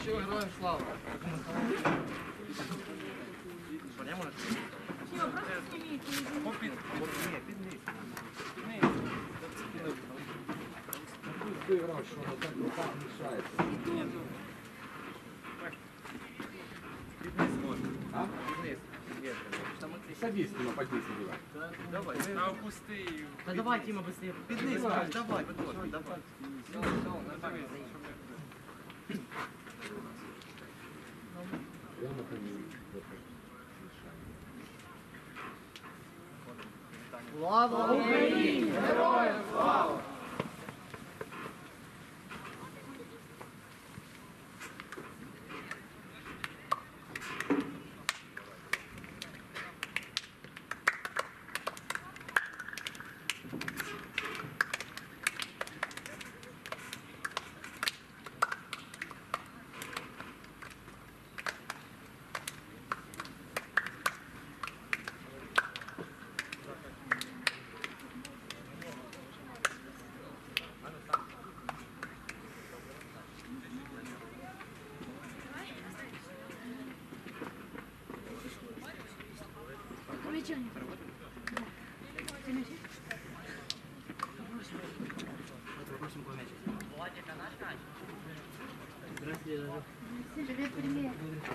Все, героям слава. Що, не можеш? Ні, просто зніміть. Ты играл, что она так руках мешается. А? Садись, Тима, поднись, Дима. Давай. А пустий. Да давай, Тима, быстрее. Піднись, давай, давай. Я напомню. Слава Україні! Героям слава! Привет, привет.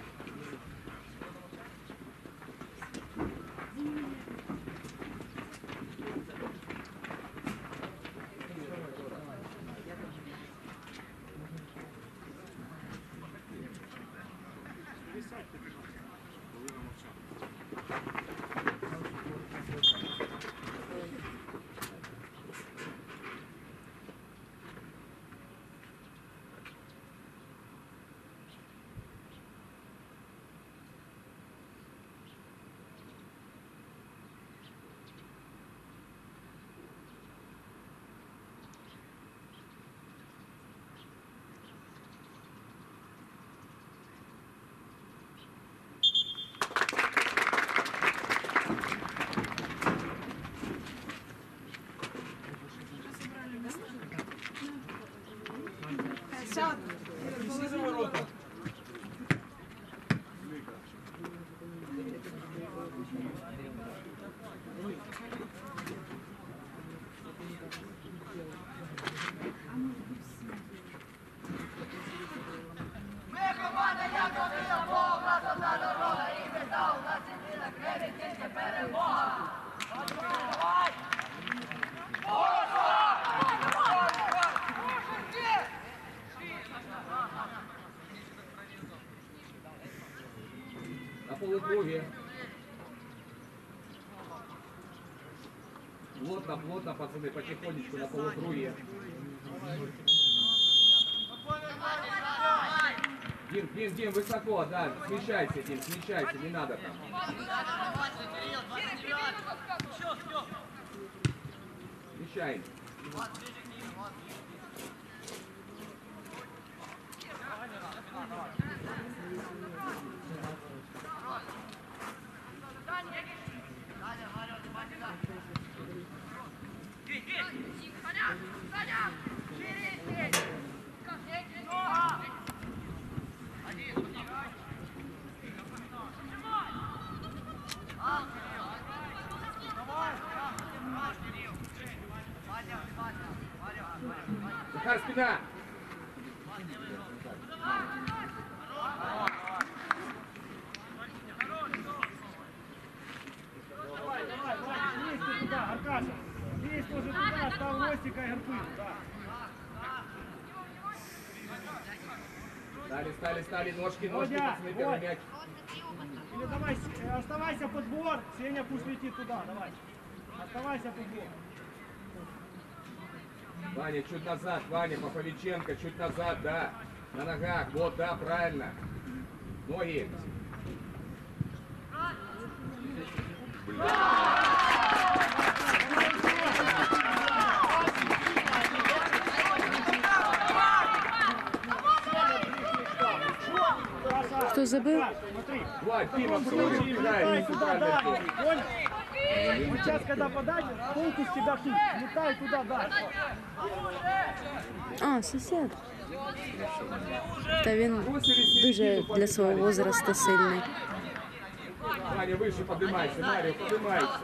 На полукруге. Плотно, плотно, пацаны, потихонечку на полукруге. Дим, высоко, да, смещайся, Дим, смещайся, не надо там. Смещаем. Захар, спина! Лезь туда, Аркаша. Лезь тоже туда, стал Ростика и Гарпы. Стали, ножки, пацаны, первый мяч. Или давай, оставайся под двор, Сеня пусть летит туда, давай. Оставайся под двор. Ваня, чуть назад, Ваня, Поповиченко, чуть назад, да. На ногах, вот, да, правильно. Ноги. Кто забыл? Влад, Дима, играет центральный тур. Вот сейчас, когда подать, толку с тебя тут. Летай туда дальше. А, сосед. Та він дуже для свого возрасту сильний. Ваня, выше поднимайся, Марио, поднимайся.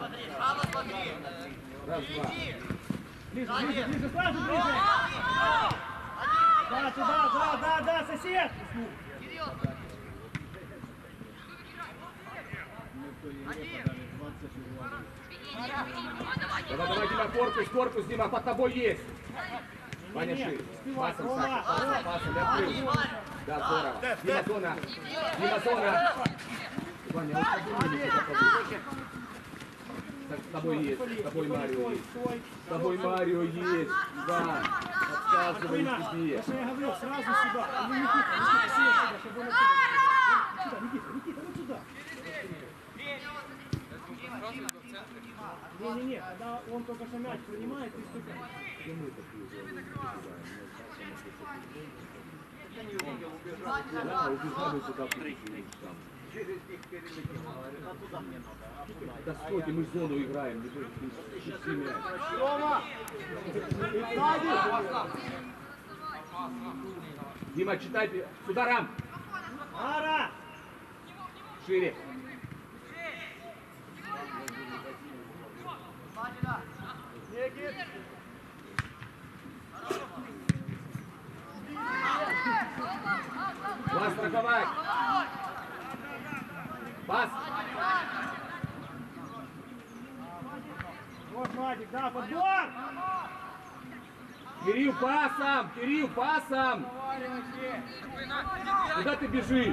Раз, два. Ближе, ближе, ближе, сразу ближе. Да, туда, да, сосед. Давай, Дима, корпус, Дима, под тобой есть. Ваня, шире. Пасом, Саша, пасом, я открыл. Да, здорово. Дима, зона. Ваня, вот поднимай, с тобой есть, с тобой Марио есть. С тобой Марио есть, да. Подсказывай тебе. Я говорю, сразу сюда. Ну, Никита, сюда, чтобы он отсюда. Никита, вот сюда. Не, когда он только что мяч принимает, ты ступай. Да, убежали туда. Да стойте, мы в зону играем. Рома! Дима, читай. Сюда, Рам. Ара! Шире. Вас страховать. Пас. Вот, Вадик, да, подбор! Кирилл, пасом! Кирилл, пасом! Куда ты бежишь?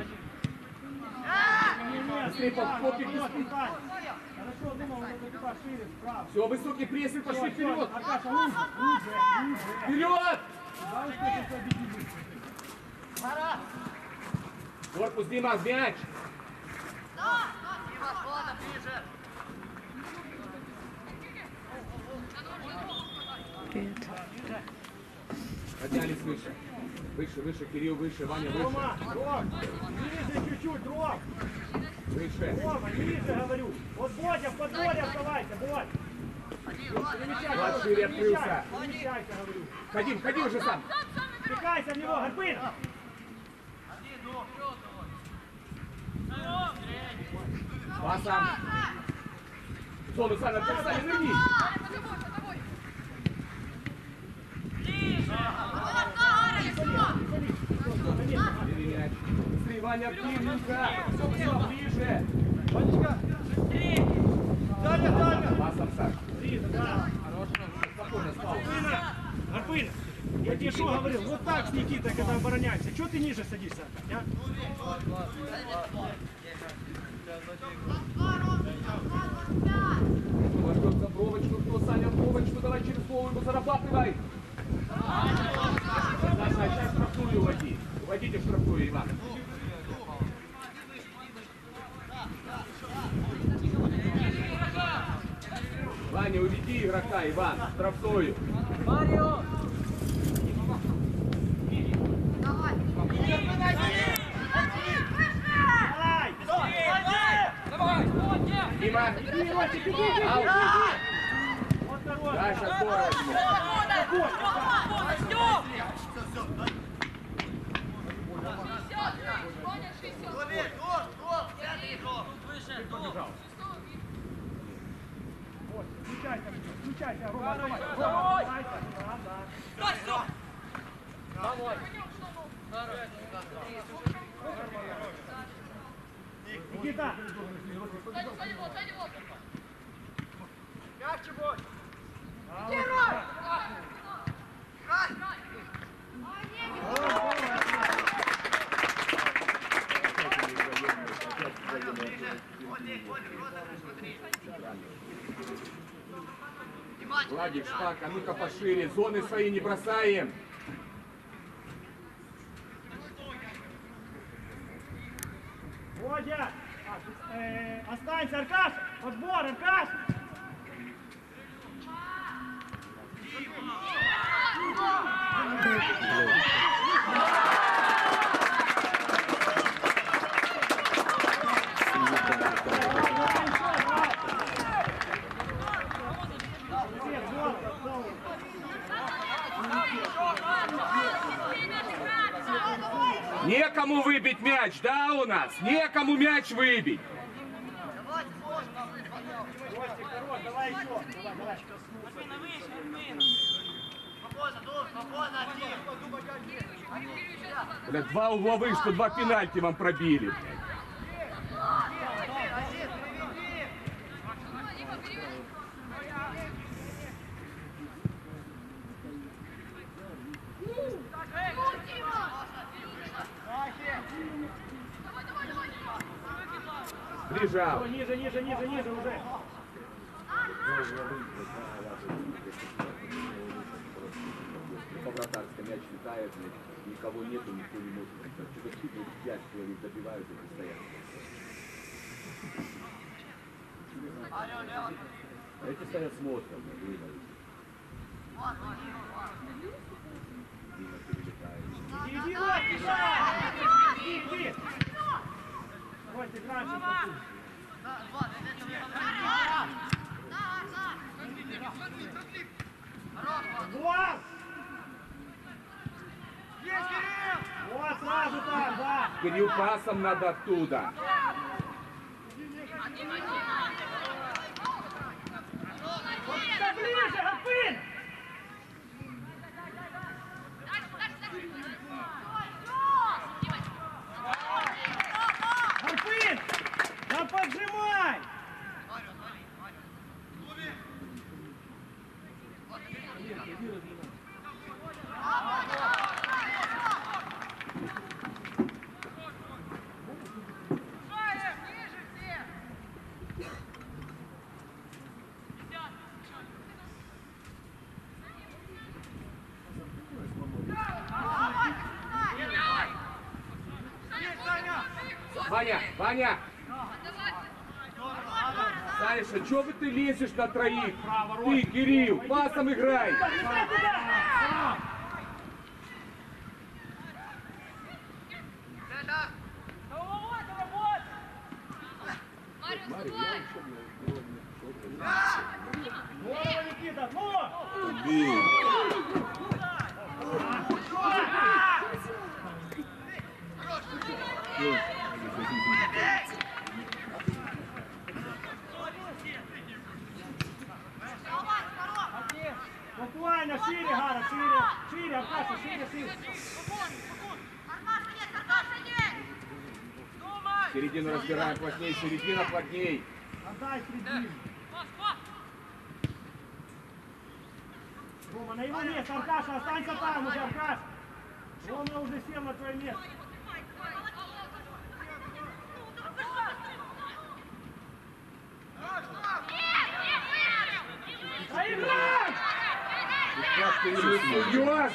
Быстрее, попик, быстрее. Хорошо, думал, он это туда шире, справа. Все, высокий прессинг, пошли вперед! Аркаша, лучше! Вперед! Да, уж ты победили. Корпус, Дима, мяч! Привет. Поднялись выше. Выше, Кирилл, выше, Ваня, выше. Рома, Ром, ниже чуть-чуть, Ром. Выше. Рома, ниже, говорю. Вот Бодя, в подборе оставайся, Бодь. Влад шире открылся. Перемещайся, говорю. Ходи уже сам. Втыкайся в него, Гарпын. Пасом. Зону, Саня, нырни. Мяч. Быстрее, Ваня, активненько. Все, ближе. Ванечка. Дальня. Пасом, Саш. Да. Спокойно, спал. Гарпын, я тебе что говорил? Вот так с Никитой, когда обороняемся. Чего ты ниже садишься? А? Возьмется бровочку, кто, Саня, бровочку, давай через голову ему зарабатывай. Саша, сейчас штрафную уводи. Уводите в штрафную, Иван. Ваня, уведи игрока, Иван, в штрафную. Марио! Дима. Аут. Да, сейчас здорово. Включайся, Рома, давай. Никита! Мягче будь! Владик, Шпак, а ну-ка пошире, зоны свои не бросаем. Водя! Останься, Аркаш! Подбор, Аркаш! Некому выбить мяч, да, у нас? Некому мяч выбить. Костик, хорош, давай еще. Давай. Бля, 2 угловых, что 2 пенальти вам пробили. Прижал. Ниже уже. По вратарской мяч летает, никого нету, никто не может. Что-то 5 человек добивают и постоянно. А эти стоят смотрят. Дима перелетает. Иди, вот, иди. Костик, раньше. Глаз! Вот, сразу там, да. Кирилл, пасом надо оттуда. Да ближе, Гапин! Гапин! Да поджимай! Ваня! Саня, чё бы ты лезешь на троих? Ты, Кирилл, пасом играй! Здорово, Никита, ну! Буквально шире, Гара, шире, Аркаша, шире. Середину разбираем плотней, середина плотней. Отдай середину. Рома, на его место, Аркаша, останься там уже, Аркаш. Рома уже сел на твое место. Проиграй! Как ты не суешь?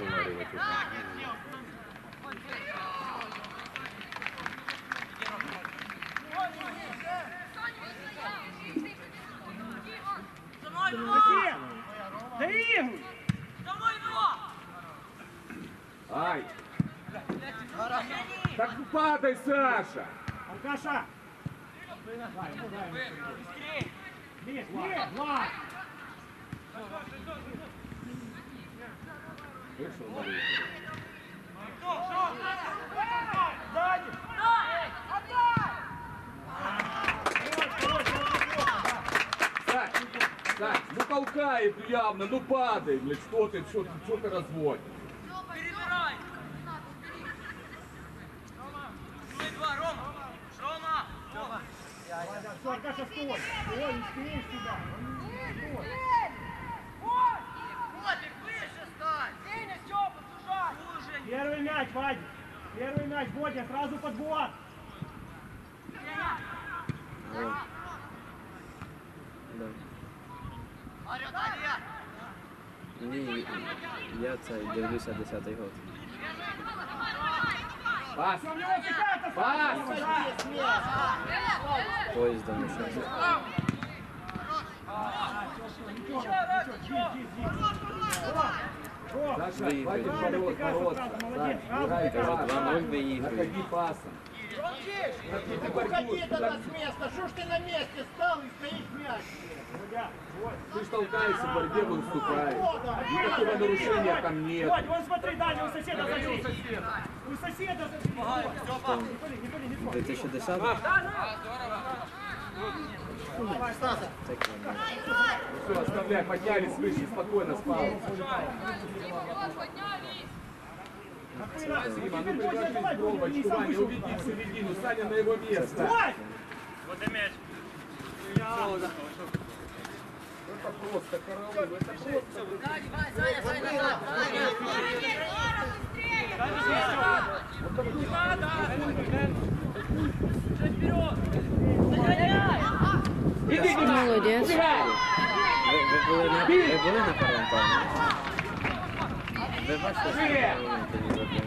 Доигрывай! Ай! Так падай, Саша! Аркаша! Лезь, Влад! Сзади! Сань, ну толкает явно, ну падай, блядь, что ты разводишь? Перебирай! Рома! Все, Аркаша, стой! Стой, не успеешь сюда! Стой! Выше стань! Сеня, Степа, сужай! Первый мяч, Вадик! Первый мяч, Бодя, сразу подбор! Ні, я це дивлюся 10-й год. Пас! Все, в него цепляется! Пас! Поїздом ішов. Саша, хватит ворот, Саша, играй Кажу, пас, 2-0 виїхали. находи пасом. Уходи тогда с места, что ж ты на месте стал и стоишь мяч? Ты ж толкаешься в борьбе, выступаешь. Никакого нарушения там нет. Вот, вон смотри, дальше у соседа смотри. У соседа смотри. Не пали, не пали. 2010? Все, оставляй, поднялись выше, спокойно спал. Дима, ну предложи пробочку, Ваня, уведи в середину, Саня на его место. Вот и мяч. Это просто караул, это просто... Иди, Дима, Молодец. убегай! Ви були на першому таймі? Ви бачите, що Шире! в моменті не забили?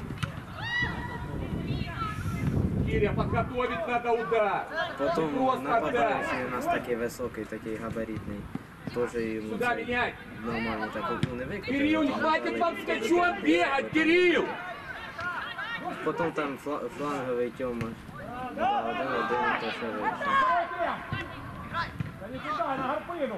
Киря, подготовить надо удар. Потім Просто нападаючий отдай. у нас такий високий, такий габаритний. Тоже йому Сюда це менять. нормально так, ну не викликали. Кирилл, не хватит вам скачок бегать, Кирилл! Потім там фланговий Тьома. Да, один, то що вийшов. Да не туда, на гарпину.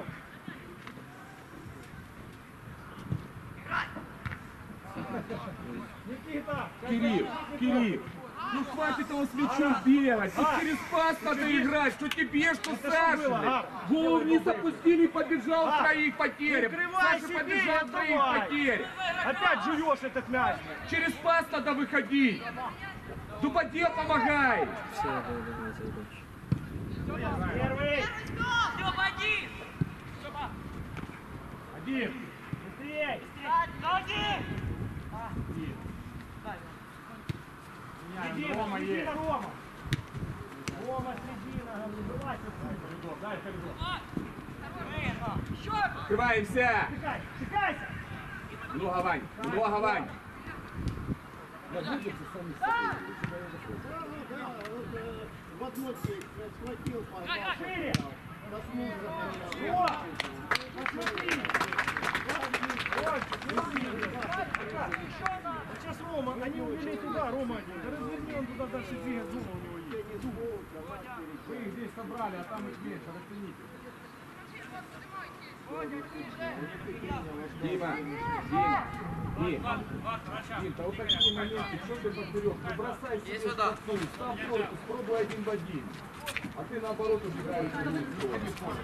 Никита! Кирилл, ну хватит его с мячом бегать, тут через пас надо играть, что тебе, что Саше. Голову вниз опустили, побежал, троих потерь. Прикрывай Саша себе, побежал, троих отдавай. потерь. Опять жуешь этот мяч. Через пас надо выходить. Дубоде помогай. Все, давай, задача. Первый. Один. Быстрей. Рома есть. Рома. Рома, середина. Выбивайся. Коридор. Дай коридор. Открываемся. Шикай, шикайся. Много, Вань, много, Вань. В одну схватил, Шире. посмотрел. О, посмотри. Ой, сейчас Рома, они увели туда, Рома. Да разверни, он туда дальше двигает, зуба у него есть. Вы их здесь собрали, а там их меньше, растяните. Дима, Дим, да вот такие моменты, что ты поперек, ну бросай себе штрафную, став тройку, спробуй один в один. А ты наоборот убегаешь в другую сторону.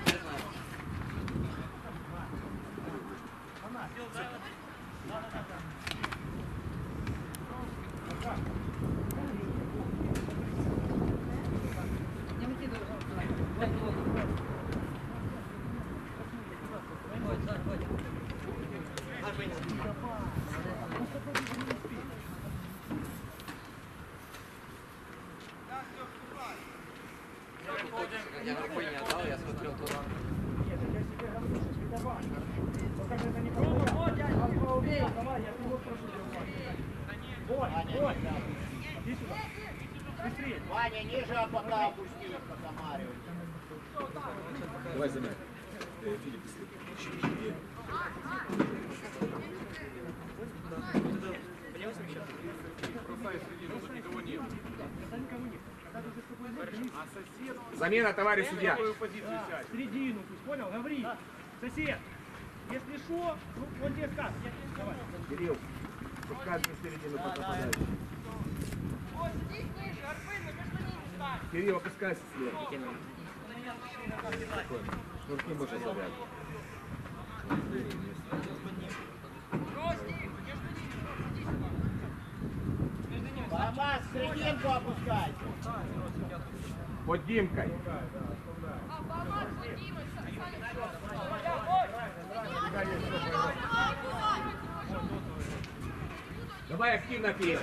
Нет, так я себе говорю, что ты давай. Только же это не помогает. Давай, я его прошу тебя. Вот, вот. Иди сюда. Быстрее. Ваня, ниже, а пока опусти по Самаре. Давай за мяч. Филипп, замена, товарищ судья. Середину, пусть, понял? Говори. Сосед. Если шо, ну, он тебе скажет. Давай. Кирилл, пускай на середину попадает. Кирилл, опускайся слева. Шнурки больше заряд. Барабас, серединку опускай. Под Димкой. Давай активно пей.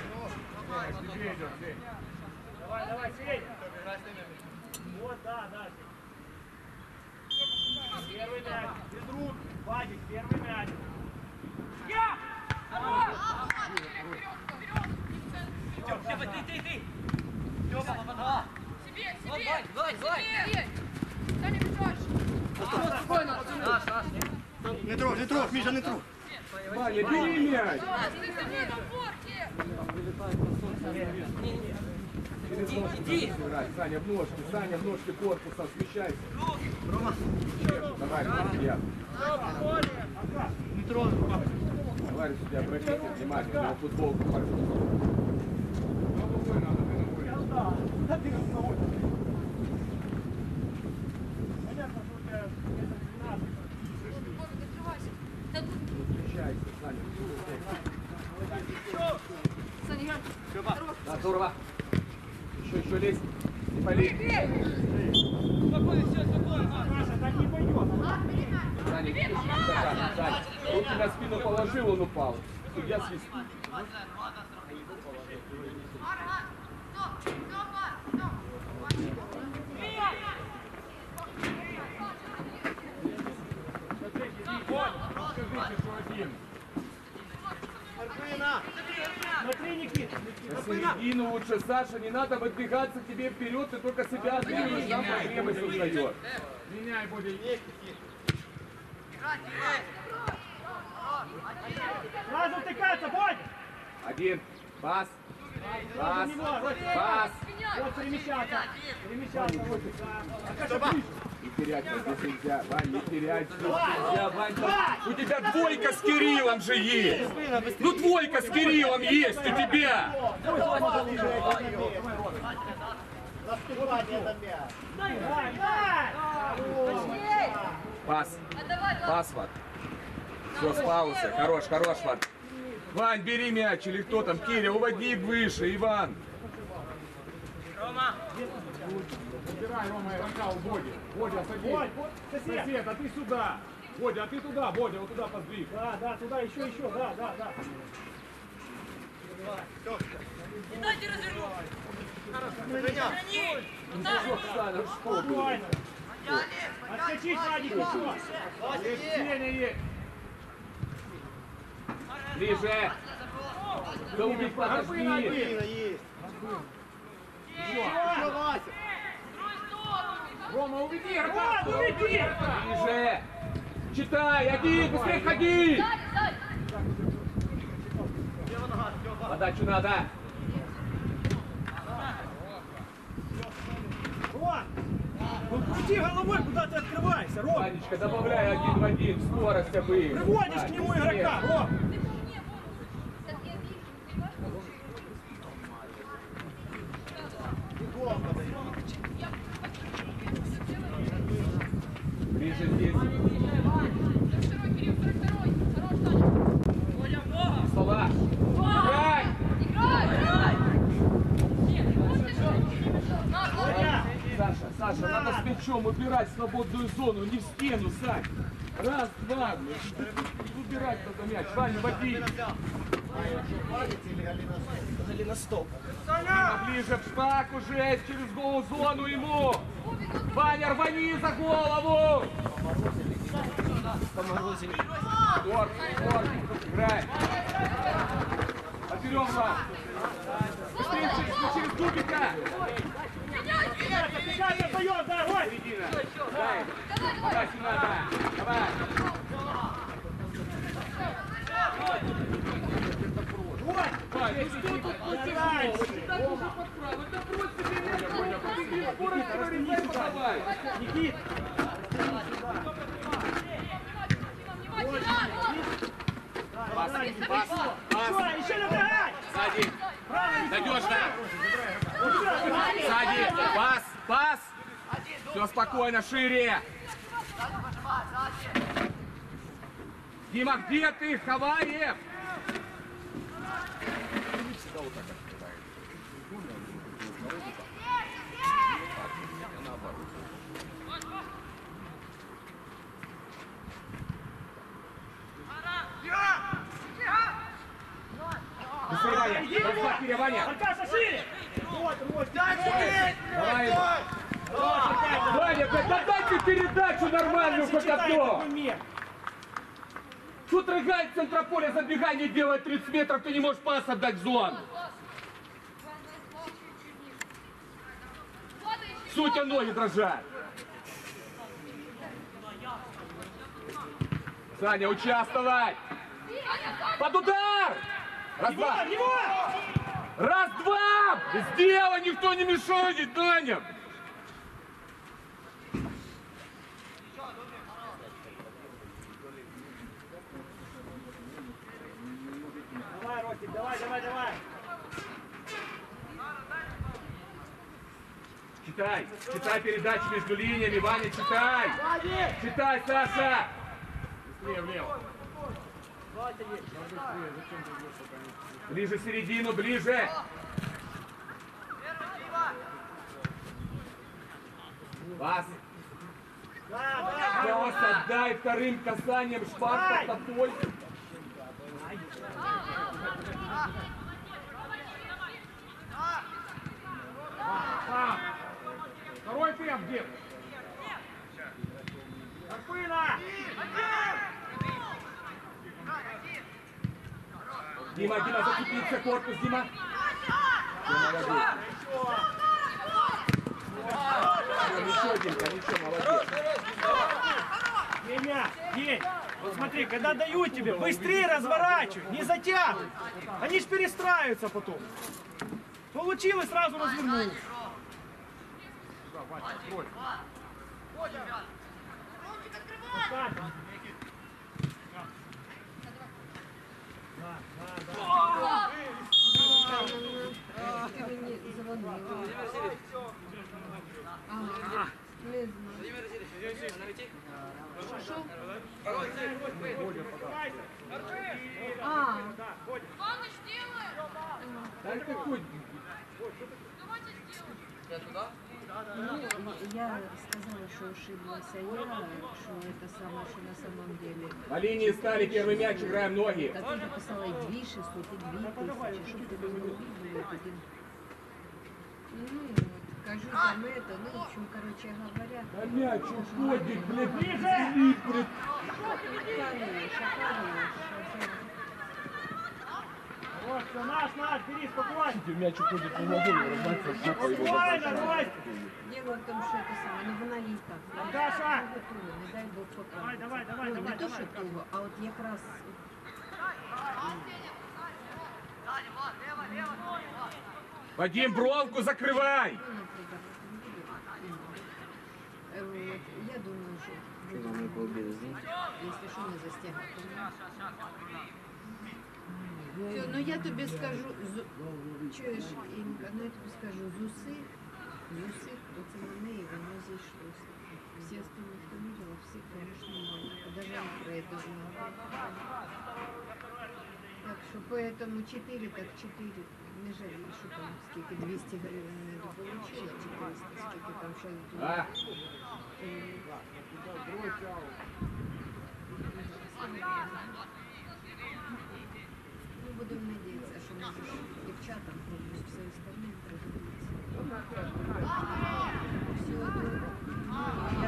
Давай, давай, Сень. Вот, да, да. Первый мяч. Без рук. Вадик, первый мяч. Не трогай, Миша, не трогай. Ваня, бери мяч. Через ножки надо играть. Саня, в ножки корпусом, смещайся. Давай, я. Товарищ, судья, обратите внимание, на футболку пошел. Да, здорово. Еще лезь. Не пали. Саша, так не пойдет. Саня, руки на спину положил, он упал. Судья свистит. Смотри, Никит. На середину лучше, Саша, не надо выдвигаться тебе вперед, ты только себя отбиваешь, нам проблемы создает. Меняй, будет. Сразу втыкаться, Бодя. Один. Пас. Пас. Пас. Вот перемещаться. Перемещаться. Вот. Не терять, здесь нельзя. Вань, не терять, здесь нельзя. Вань, у тебя двойка с Кириллом же есть. Ну двойка с Кириллом есть у тебя. Наступание на мяч. Дай, дай. Пас. Пас, Ват. Все, с паузы. Хорош, хорош, Ват. Вань, бери мяч, или кто там? Киря, уводи выше, Иван. Убирай, Рома, игрока у Боди. Бодя, садись. Сосед, а ты сюда. Бодя, а ты туда, Бодя, вот туда подвиг. Да, да, туда, еще, да, да, да. Дайте развернуть. Спокойно. Отскочить, Вадик, еще. Есть Сеня, есть. Ближе. Да убить, подожди. Рома, уведи игрока. Вот, уведи. Ближе. Читай, один, быстрее ходи. Подачу надо. Ром, ну крути головой, куда ты открываешься, Ром. Ванечка, добавляй один в один, скорость обыгрывай. Приводишь к нему игрока, Ром. Ближе здесь. Стола. Играй! Саша, надо с мячом убирать свободную зону, не в стену, Сань. Раз, два. Убирать надо мяч. Ваня, води. Галина, стоп. Ближе в шаг уже, через гол-зону ему. Ваня, рвани за голову. Поморозили. Торг, играй. Отберем вам. Быстрее через кубика. Пикать отдаем, да, Ром. Середина. Дай. Подачу надо. Давай. Вань, ну что тут потянуло? Да брось тебе мяч. Скорость говорит, подавай. Никит. Пас. Еще набегай. Сзади. Надежно. Сзади. Пас. Все спокойно, шире. Дима, где ты? Хаваев. Быстрее, Ваня. Размах, Киря, Ваня. Аркаша, шире. Вот, Давай его. Ваня, дай ты передачу нормальную хоть одну. Тут рыгает в центра поля, забегание делает 30 метров, ты не можешь пас отдать в зону. Что у тебя ноги дрожат? Саня, участвовать! Под удар! Раз, два! Раз, два! Сделай, никто не мешает, Даня! Давай, Ростик, давай, давай, давай. Читай, читай передачи между линиями, Ваня, читай! Читай, Саша! Быстрее влево. Ближе в середину, ближе! Пас! Пас, отдай вторым касанием шпаг под тобой! Второй темп, где? Карпына! Дима, Дима, зацепиться, корпус, Дима! Ничего, Димка, ничего, молодец! Меня, есть! Вот смотри, когда дают тебе, быстрее разворачивай, не затягивай. Они ж перестраиваются потом. Получилось, сразу развернул. Помощь делаю! Да какой? Я туда? Ну, я сказала, что ошиблась, а я, что это самое, что на самом деле. По линии стали, первый мяч, играем ноги. Так ты написала и 2600, и 2000, чтобы ты не увидела. Ну, вот, скажу там это, ну, в общем, короче говоря. Да мяч уходит, блядь, ближе! Хорош. Вот, все, наш, бери, спокойно. Мяч уходит, не могу его размахивать, Спокойно, Ростик. Дело в том, что это самое, ну вона їй так. Даша! Не дай Бог пока. Давай, давай, Ну, давай, не то, давай. що туго, а от якраз Вадим, бровку закрывай! ну, наприклад, вот, я думаю, що Мамі пообіду, знаєте? якщо що не застягати. Все, ну я тобі скажу, чуєш, Інка, ну я тобі скажу, зуси, то це на неї, воно зійшлося. Всі остальні, хто видела, всі, конечно, маленько, даже Альфреду знала. Так що поэтому 4 так 4, не жалію, що там скільки 200 гривень не получила, 400, скільки там ще А? Ну, будемо надіятися, що може ж дівчатам комусь все остальне пригодиться. Всього доброго. Ну, я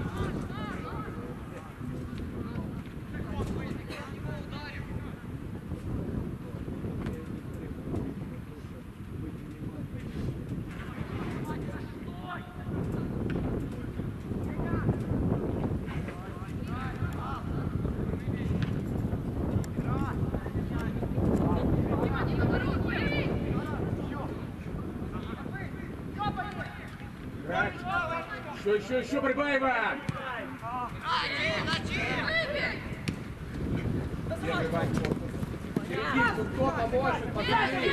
Еще, Брыбаева! Первый Вань, серединку, кто поможет, посмотри!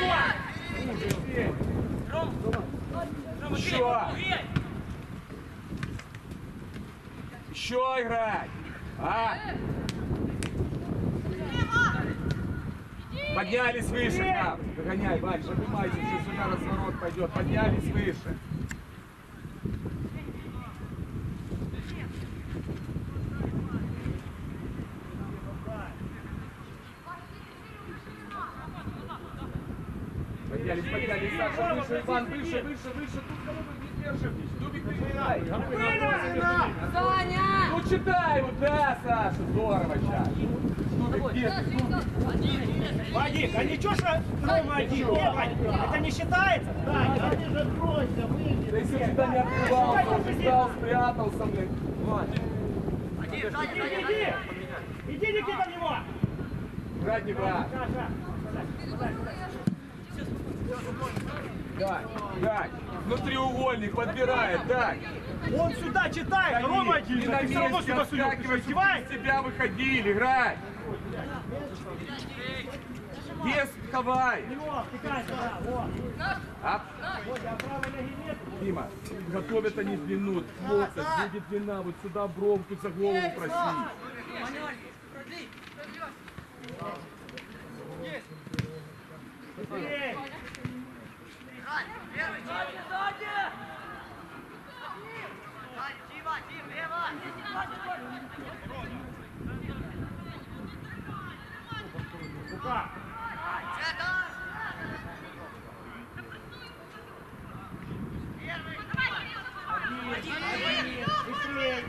Еще играть! А? Поднялись выше, да. Догоняй, Вань, поднимайся, сейчас сюда разворот пойдет. Поднялись выше. Поднялись, Саша, выше, Иван, выше, тут кого не держим, Дубик, ты читай. Саня! Ну читай, вот, да, Саша, здорово сейчас. Дубик, где ты? Вадик, а ничего, что Рома один? Нет, Вадик, это не считается? Да, Ты же тройка, выйди. Да если сюда не открывался, он же стал, спрятался, блин. Иди, Никита, в него! Играть не брат. Саша. Дай. Ну треугольник подбирает, дай. Он сюда читает, Рома один, И на ты все равно месте сюда суешь. отскакивай, чтобы Издеваешься? из себя выходили, играй. Без хавай. Его, втыкай сюда, вот. А? Вот, а правой ноги нет. Дима, готовят они длину, локоть, будет длина, вот сюда бровку за голову проси. Быстрее. Рука. Быстрее.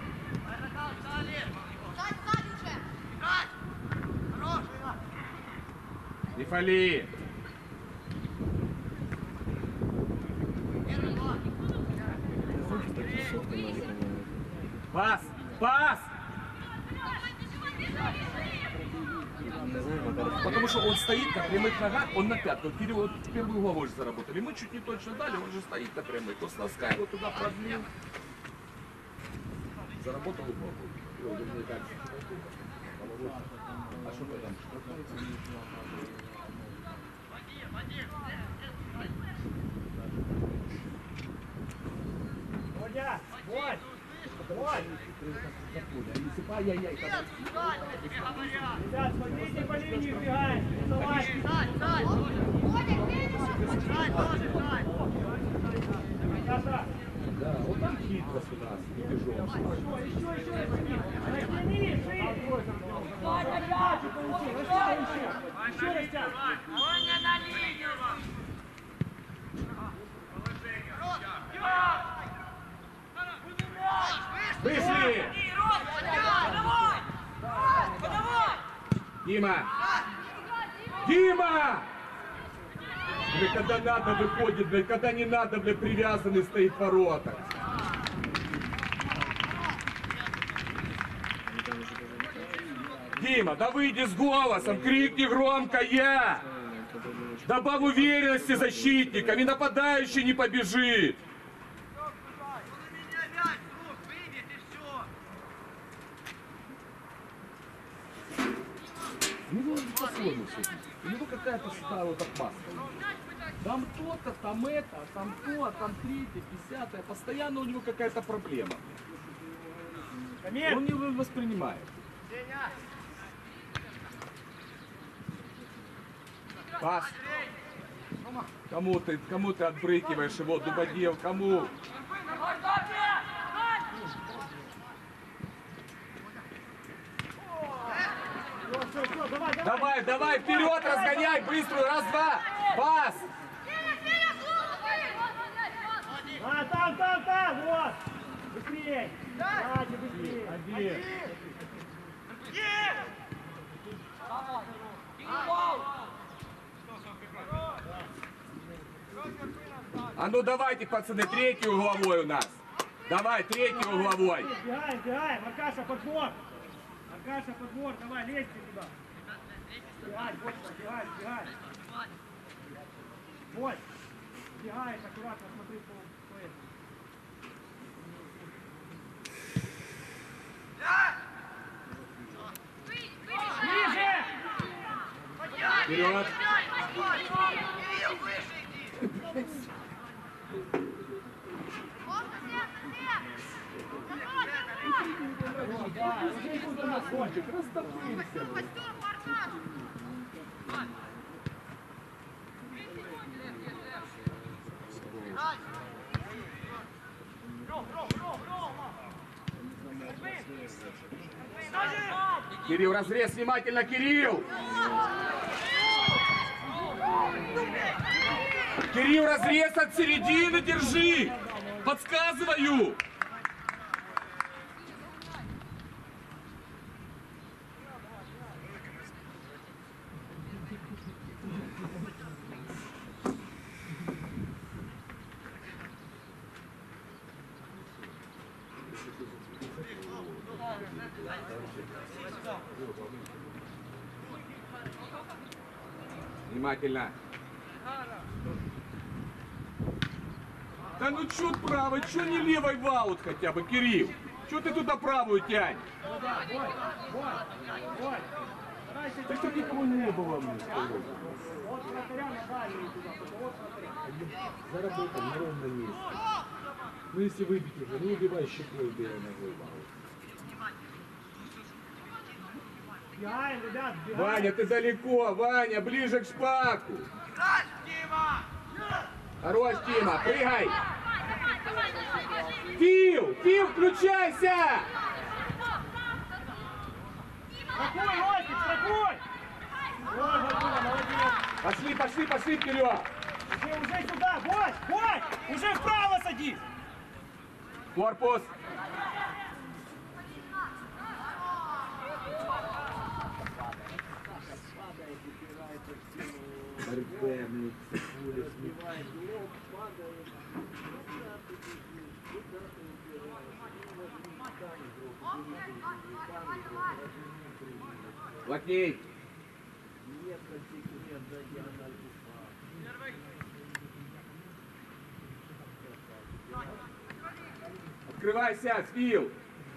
Не фали. Пас! Пас! Не знаю, Макар. Потому что он стоит на прямых ногах, он на пятках. Вот первую угловой же заработали. Мы чуть не точно дали, он же стоит на прямых. То с носка его туда продлил. Заработал угловой. Ой, вернее, как? А что там? Водя, вот. Вот. Ай-яй-яй. Ребят, смотрите по линии, вбегаем. Рисовать. Яша. Да, вот там хитрость у нас, и тяжело. Еще. Растяни, шире. Подачу получи, растяни еще. Еще растяни. Ваня на линию! Вышли! Давай! Подавай! Дима! Дима! Блядь, когда надо выходит, блядь, когда не надо, блядь, привязанный стоит в воротах. Дима, да выйди с голосом, крикни громко «Я!» Добавь уверенности защитникам, и нападающий не побежит. У него по-своему все. У него какая-то стала вот отмазка. Там то-то, там это, там то, там третье, десятое. Постоянно у него какая-то проблема. Он не воспринимает. Пас. Кому ты отбрыкиваешь его, Дубодел, кому? Давай, вперед, разгоняй, быструю, раз-два, пас! Там, вот! Быстрее! Давайте, быстрее! Один. А ну давайте, пацаны, третий угловой у нас. Давай, третий угловой. Бегаем, Аркаша, подбор! Аркаша, подбор, давай, лезьте туда! Бегай, больше, бегай! Вот! Бегаешь, аккуратно, смотри по этому. Ближе! Вперед! Кирилл, разрез внимательно, Кирилл! Кирилл, разрез от середины держи! Подсказываю! Внимательно. Да ну чё правой, чё не левой в аут хотя бы, Кирилл? Чё ты туда правую тянь? Да чтоб никого не было мне. Вот вратаря на дальний туда, вот вратаря. Заработал на ровном месте. Ну если выбить уже, ну убивай щекой, белой ногой в аут. Бегаем, ребят, бегаем. Ваня, ты далеко, Ваня, ближе к шпаку. Хорош, Тима, прыгай. Фил, включайся. Страхуй, Ростик, страхуй! Ой, Владимир, молодец. Пошли вперед. Уже сюда, Бось, уже вправо садись. Корпус. Плотней. Открывайся, Фил.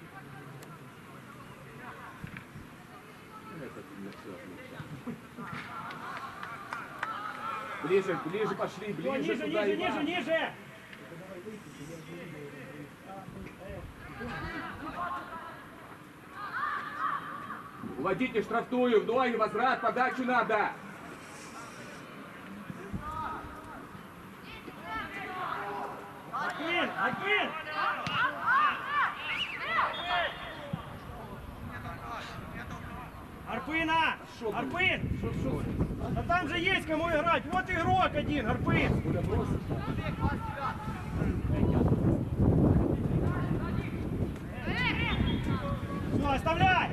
Ближе пошли, ближе Ниже, туда, Иван. ниже. Уводите штрафную, в ноги, возврат, подачу надо. Один. Арпына! Арпын! Да там же есть кому играть! Вот игрок один, Арпын! Все, оставляй!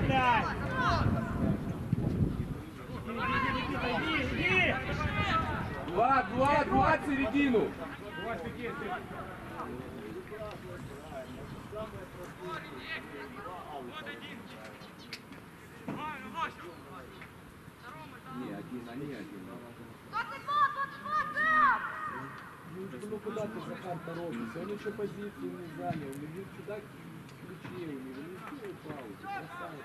Иди! Влад, середину. Не, один. Ну куда ты, Захар, торопишься? Он еще позицию не занял. У него чудак ключей, у него не сделай паузу. Красавец.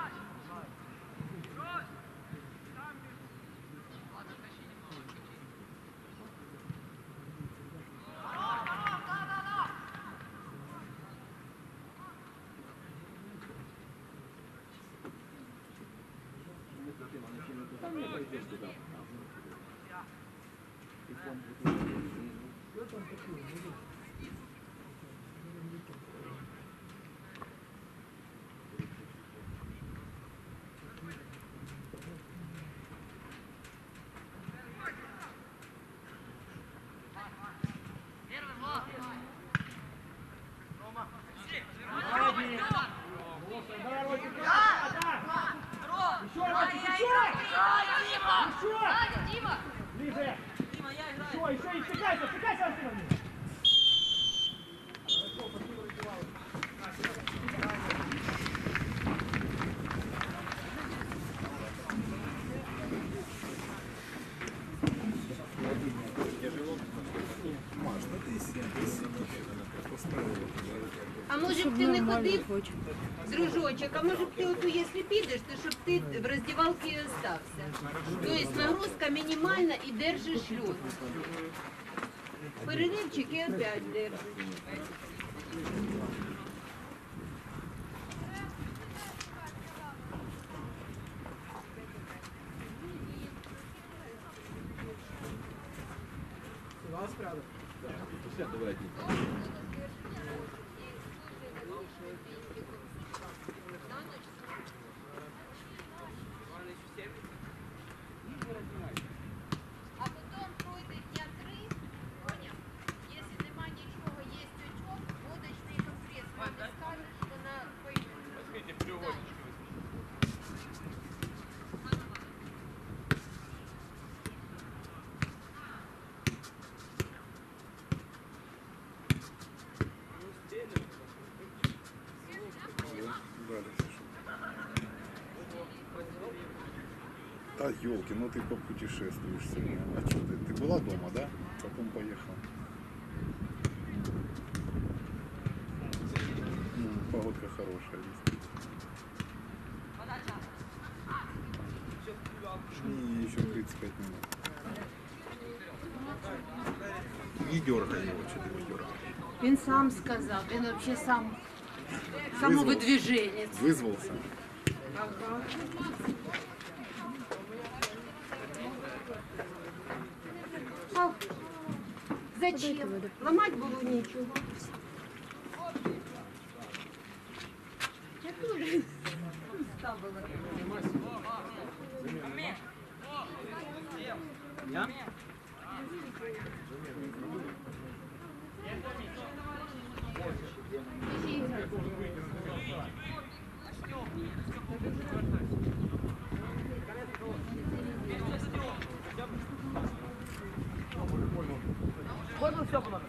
Там не пойдешь туда. Еще и втыкайся, Артем! А може б ти не ходив, дружочок, а може б ти оту, якщо підеш, то щоб ти в роздівалці і остався. Тобто нагрузка мінімальна і держиш лід. Переривчик і опять держиш. А потім пройде дня 3, поняв? Якщо нема нічого, є очок, водочний компрес, вона скажеш, вона пойме. Да, елки, ну ты попутешествуешь сегодня. А что ты была дома, да? Потом поехал. фотка хорошая. И еще 35 минут. Не дергай его, что ты его дергаешь. Він сам сказав, він взагалі сам самовидвіженець. Вызвался. Ага. Ах, зачем? Ламать було нічого. Я теж ставила. Можно все было?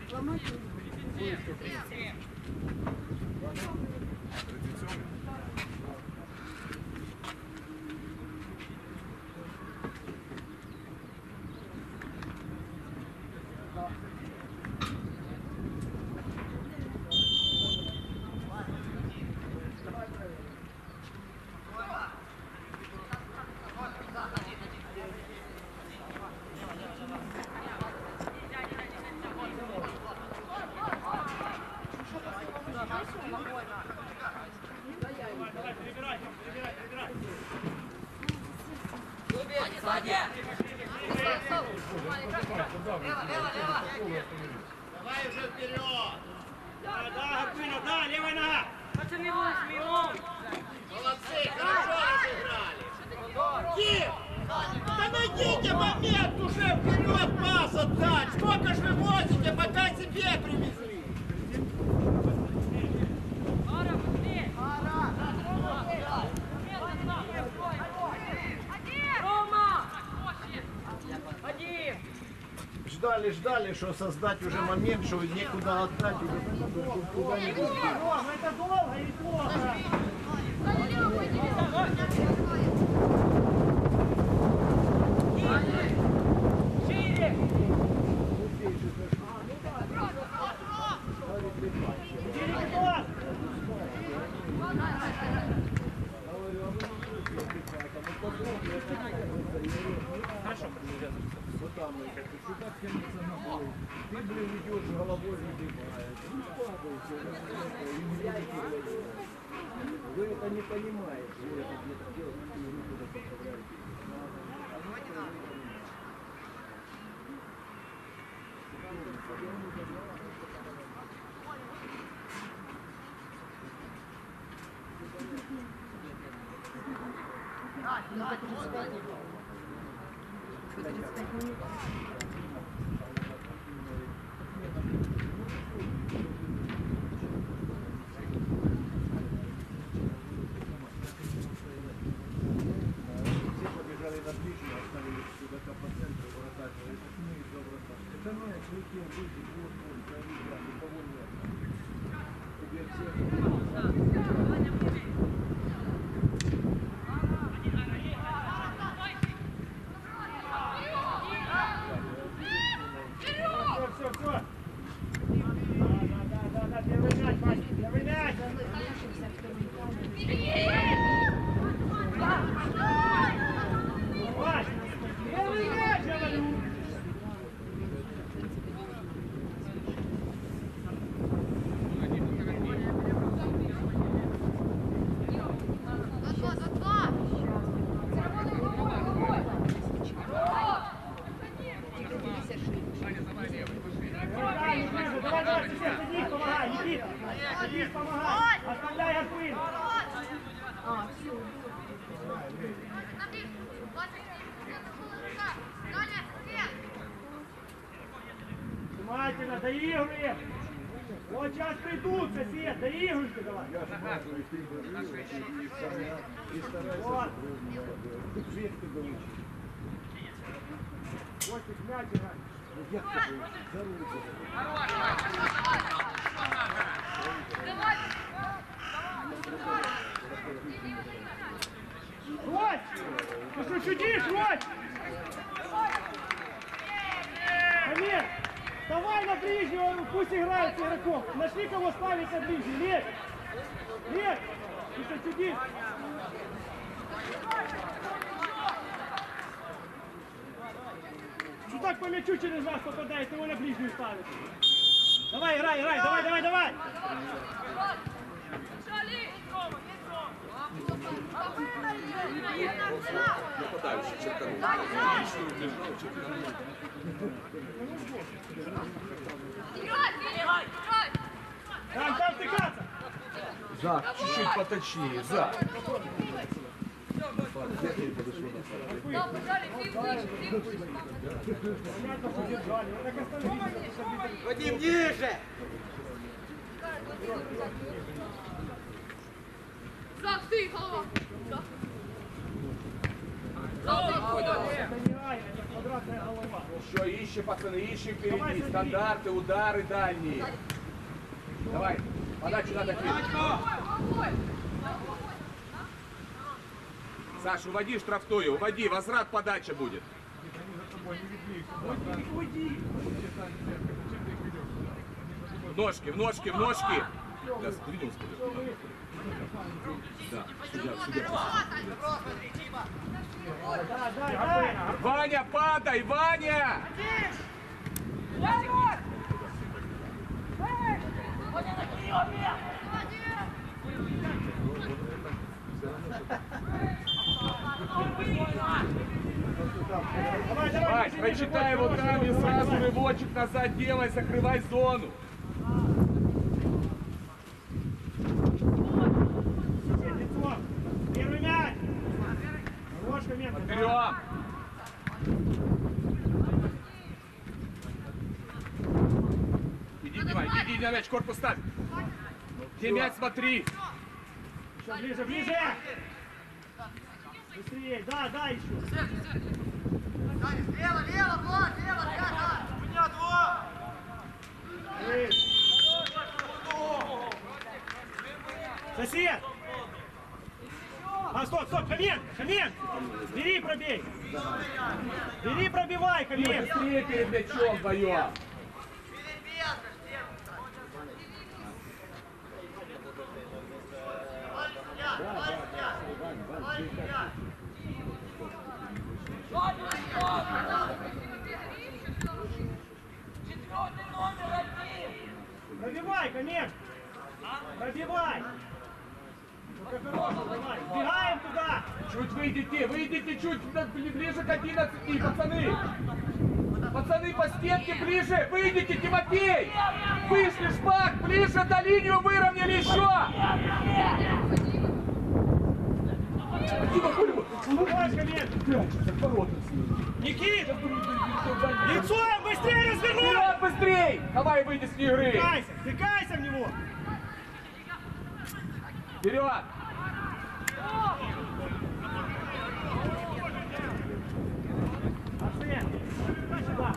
Давай уже вперед! Да, Гарпина, да, левая нога! Пацаны, 8 минут! Молодцы, хорошо разыграли! Ким! Да найдите момент уже вперед пас отдать! Сколько ж вы возите, пока себе привезли? Рома! Ждали, что создать уже момент, что некуда отдать. Рома, это долго и плохо! Шире! Перекидывай! Вот там, сюда тянется ногой. Ты, блин, идешь головой, выгибаешь. Ну, падаете, и не будете головой. Вы это не понимаете. Вы это где-то делаете, и руку подставляете. Ну, по 35 минут. По 35 минут. Все побежали на ближнюю, оставили сюда по центру, вратарь. Мы из вратаря. Это мяч, летел, выйди, вот, никого нет. Тебе все... Все. Да, первый мяч, Вася, первый мяч! Вась, первый мяч, говорю! Давай, Сидись, помогай, Никита! Сидись, помогай! Оставляй Гарпин! А, все. Внимательно, доигрываем! Вот сейчас придут, сосед, доигрывайте давай! Вот! Вот их мяч играть! Рось! Ты что чудишь, Рось? Амир, давай на ближнего, пусть играет с игроком. Нашли кого ставить на ближний, лезь! Нет! Еще чудись! Чудак по мячу через вас попадает, его на ближнюю ставит. Давай, играй, играй, давай, давай, давай! Нападающий черканул. Лишний убежал, черканул. Там втыкаться! Зак, чуть-чуть поточнее, Зак. Вадим, ниже! Зак, ты, голова! Это не ай, это квадратная голова. Еще ищи, пацаны, ищи впереди. Стандарты, удары дальние. Давай, подачу надо кинуть. Саша, уводи штрафную, уводи, возврат подача будет. В ножки, в ножки, в ножки. Да, сдвинулся. Да, сюда. Ваня, падай, Ваня! Вась, прочитай его там и сразу рывочек назад делай, закрывай зону. Первый мяч! Ложка метр. Подберем. Иди, Дима, иди на мяч, корпус ставь. Где мяч, смотри. Еще ближе, ближе! Быстрее, да, да, еще. Лево, лево, Влад, лево, ребята! У меня два! Сосед! А, стоп, стоп, Хомен, Хомен! Бери, пробей! Бери, пробивай, Хомен! Быстрее перед мячом вдвоем. Пробивай, Хомен! Пробивай! Сбегаем туда! Чуть выйдите чуть ближе к 11, пацаны! Пацаны, по стенке ближе! Выйдите, Тимофей! Вышли, Шпак! Ближе до линию выровняли еще! Дима, Давай, Хомен! Никит! Лицом быстрее развернуть! вперед, быстрей! Давай, выйди с игры! Втыкайся в него! Вперед! Арсен! Сюда!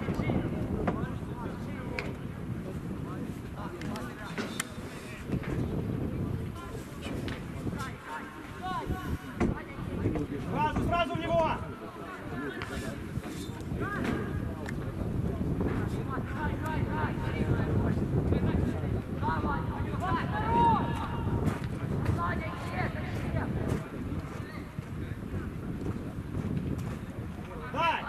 Сразу в него! Дай!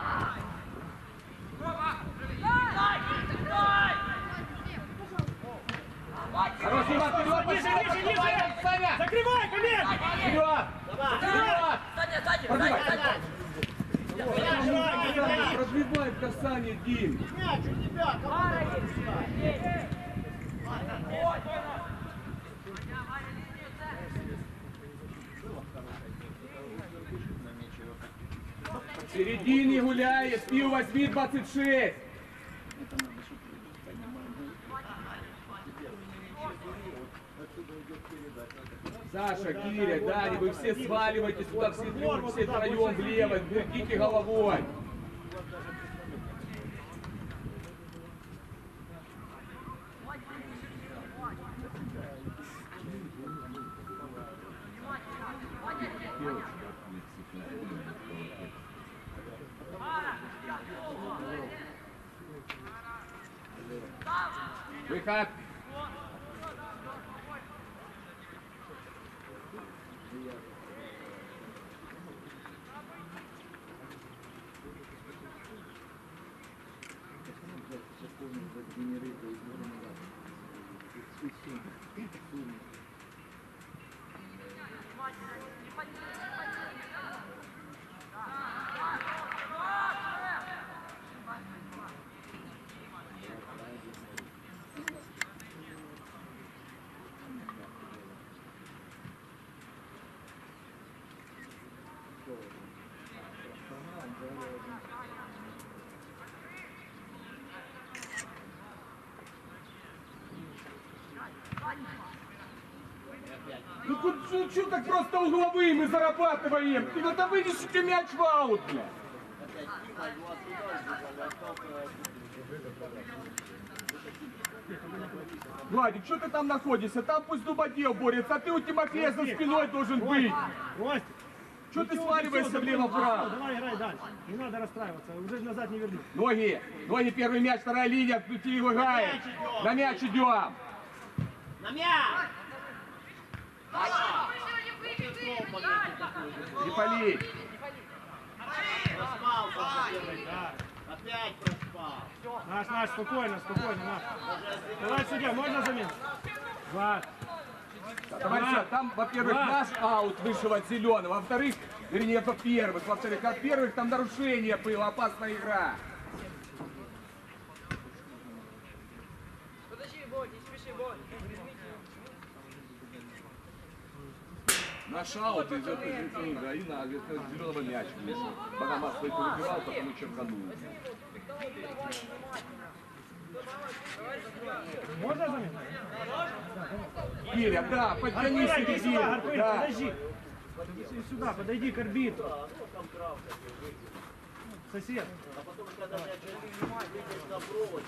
Хорош, Дима, вперед! Ниже, ниже! Саня! Закрывай, Комен! Вперед! Вперед! Разбивай в касание, Дим! Мяч у тебя, кого-то В середине гуляет, пил возьми 26. Саша, Киря, Даня, вы все сваливаетесь туда, все втроем влево, крутите головой. Выход. Ну что так просто угловые мы зарабатываем? Ты вот вынесите мяч в аут, бля. Владик, что ты там находишься? Там пусть Дубодел борется, а ты у Тимофея за спиной должен быть. Ростик, Что ты сваливаешься влево-вправо? давай играй дальше. Не надо расстраиваться, уже назад не вернусь. Ноги, первый мяч, вторая линия, ты его играешь. На мяч идем. На мяч! Не пали. Проспал первый. Опять проспал. Наш, спокойно, наш. Давай, судья, можно замену? Влад. Товарищи, там, во-первых, наш аут вышел от зеленого, во-вторых, вернее, во-первых, от первых там нарушение было, опасная игра. Подожди, Бой, не спеши, Бой. Наш аут из этой игры, и на зеленого мяч вышел. Богомаз свой выбивал, потому черканул. Можно замену? Киря, да, подтяни Иди сюда, середину. Гарпын, Да. подожди. Сюда, подойди к арбитру. Сосед. А потом, когда мяч выйдешь на провод,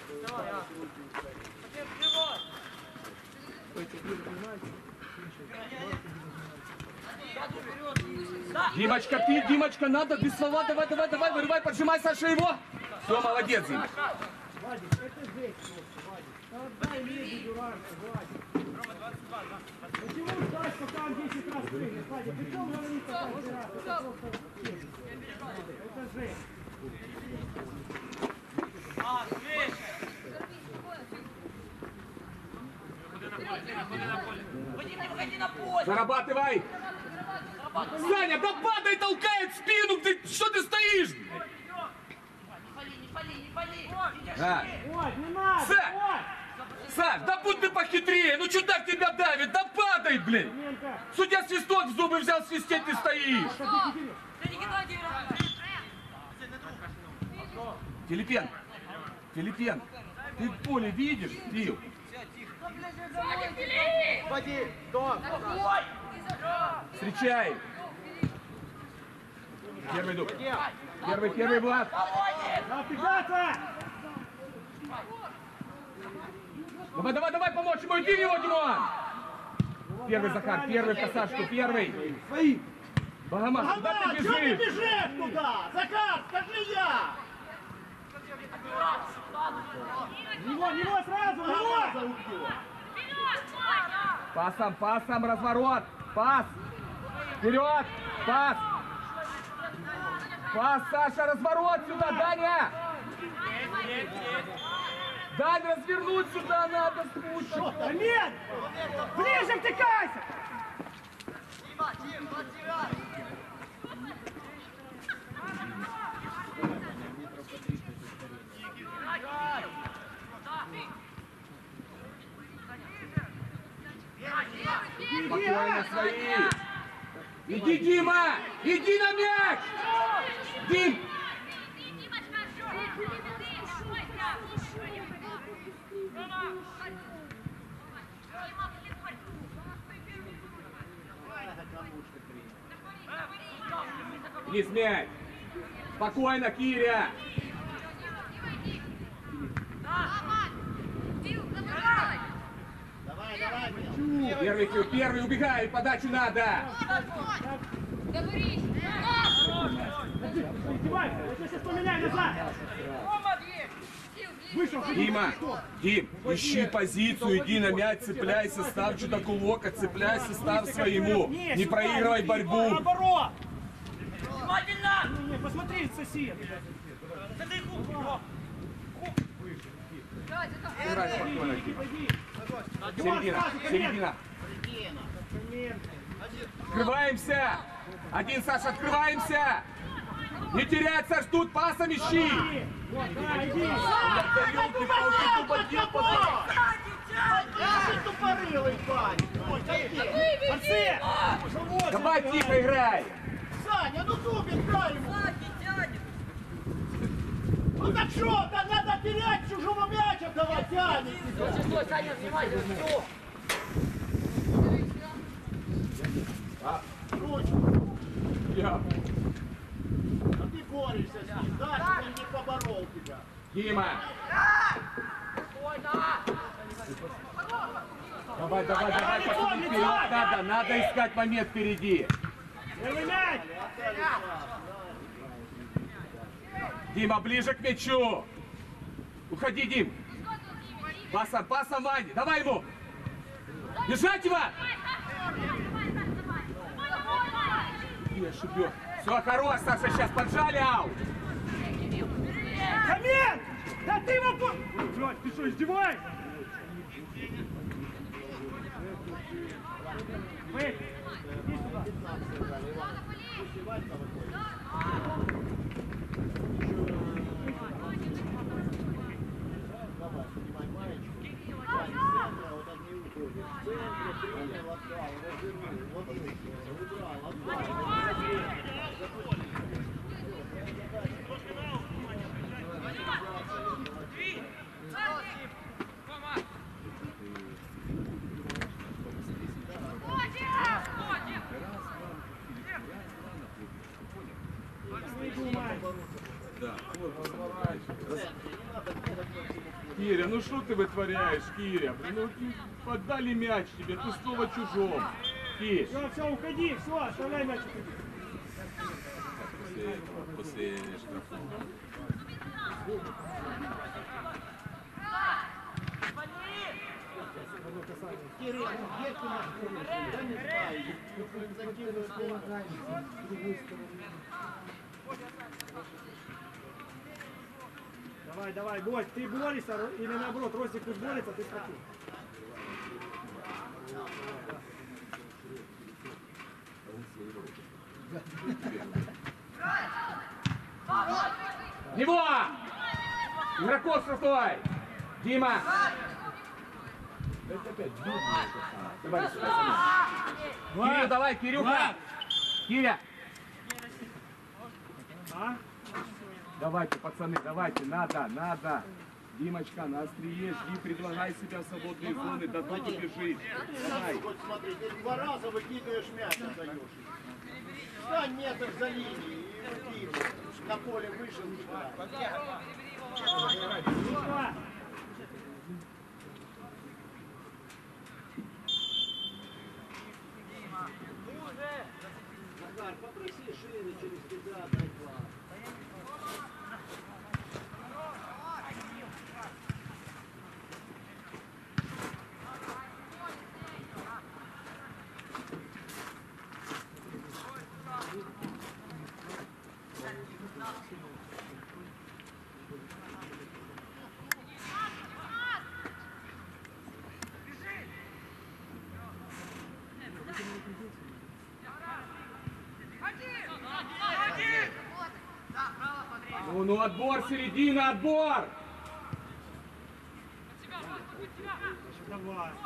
Димочка, надо, без слова, давай, вырывай, поджимай, Саша, его. Все, молодец, Дима. Владик, это здесь просто, Владик. Отдай леди, дурак, Владик. Ну чего ждать, пока он 10 раз прыгнет, Владик? При чем говорить пока 10 раз? Это просто... Это жесть. Зарабатывай. Саня, да падай, толкает спину, что ты стоишь? Да. Ой, не надо, Сань! ой! Саш, да будь ты похитрее, ну что так тебя давит, да падай, блин. Ленка, Судья свисток в зубы взял, свистеть ты стоишь. Филиппен, ты в поле видишь, Фил? Води, Дон! Встречай. Первый дух. Первый Влад. напрягаться! Давай, помочь ему, иди его, Димон. Первый, Захар, первый по Сашку, первый. Богомаз, куда ты Что ты бежишь? бежишь туда? Захар, скажи я! Него сразу, него! Пасом, разворот, пас. Вперед, пас. Пас, Саша, разворот сюда, Даня. Дань, развернуть сюда надо, скучно. Амин! Ближе втыкайся! Спокойно свои. Иди, Дима, иди на мяч. Дим. Вниз мяч. Спокойно, Киря. Первый, убегай, подачу надо. Издевайся, я тебя сейчас поменяю назад! Вышел, Дима, Дим, ищи позицию, иди на мяч, цепляйся, став чудаку локоть, цепляйся, став своему. Не проигрывай борьбу. Наоборот! Не, посмотри, сосед. Играй спокойно, Дима. Середина, середина. Открываемся! Один, Саша, открываемся! Не терять, Саш, тут пасом ищи! Вот, да, иди. Ты тупорылый, парень. Борцы! Давай тихо играй! Саня, ну зубик, дай ему. Ну так что, да надо терять чужого мяча, давай тянет. Саня, внимание, все. Ручку. Я. А ты борешься с ним, да, он не поборол тебя. Дима! Давай, давай, давай, пацаны, вперед надо искать момент впереди. Первый мяч! Дима, ближе к мячу. Уходи, Дим. Пасом, пасом, Вань, давай ему. Бежать его! Все, хорош, Саша, сейчас поджали, аут. Хамед! Да ты его... Блядь, ты что, издеваешься? Вы, иди сюда. Давай, снимай маечку. Вот они уходят. В центре принял, отдал, развернул. Вот убрал, отдал. Киря, ну что ты вытворяешь, Киря? Блин, ну поддали мяч тебе, ты снова чужом. Кирь. Все, уходи, все, оставляй мяч, уходи. После штрафа. Кирилл, где ты наш Кирилл? Я не знаю. Закидывай полногами с другой стороны. Давай, давай, Бодь, ты борешься, или наоборот, Ростик тут борется, ты против. Него! Игроков шестой! Дима! Давай, Кирилл, давай, Кирюха! Киря! А? Давайте, пацаны, давайте, надо. Димочка, на острие, жди, предлагай себя в свободные зоны, да тут убежишь. Давай. Вот смотри, ты 2 раза выкидываешь мяч, отдаешь. Стань метр за линией и выкидывай. На поле вышел, кидай. Захар, попроси шире через тебя отдать план. Ну, отбор, середина, отбор! Давай.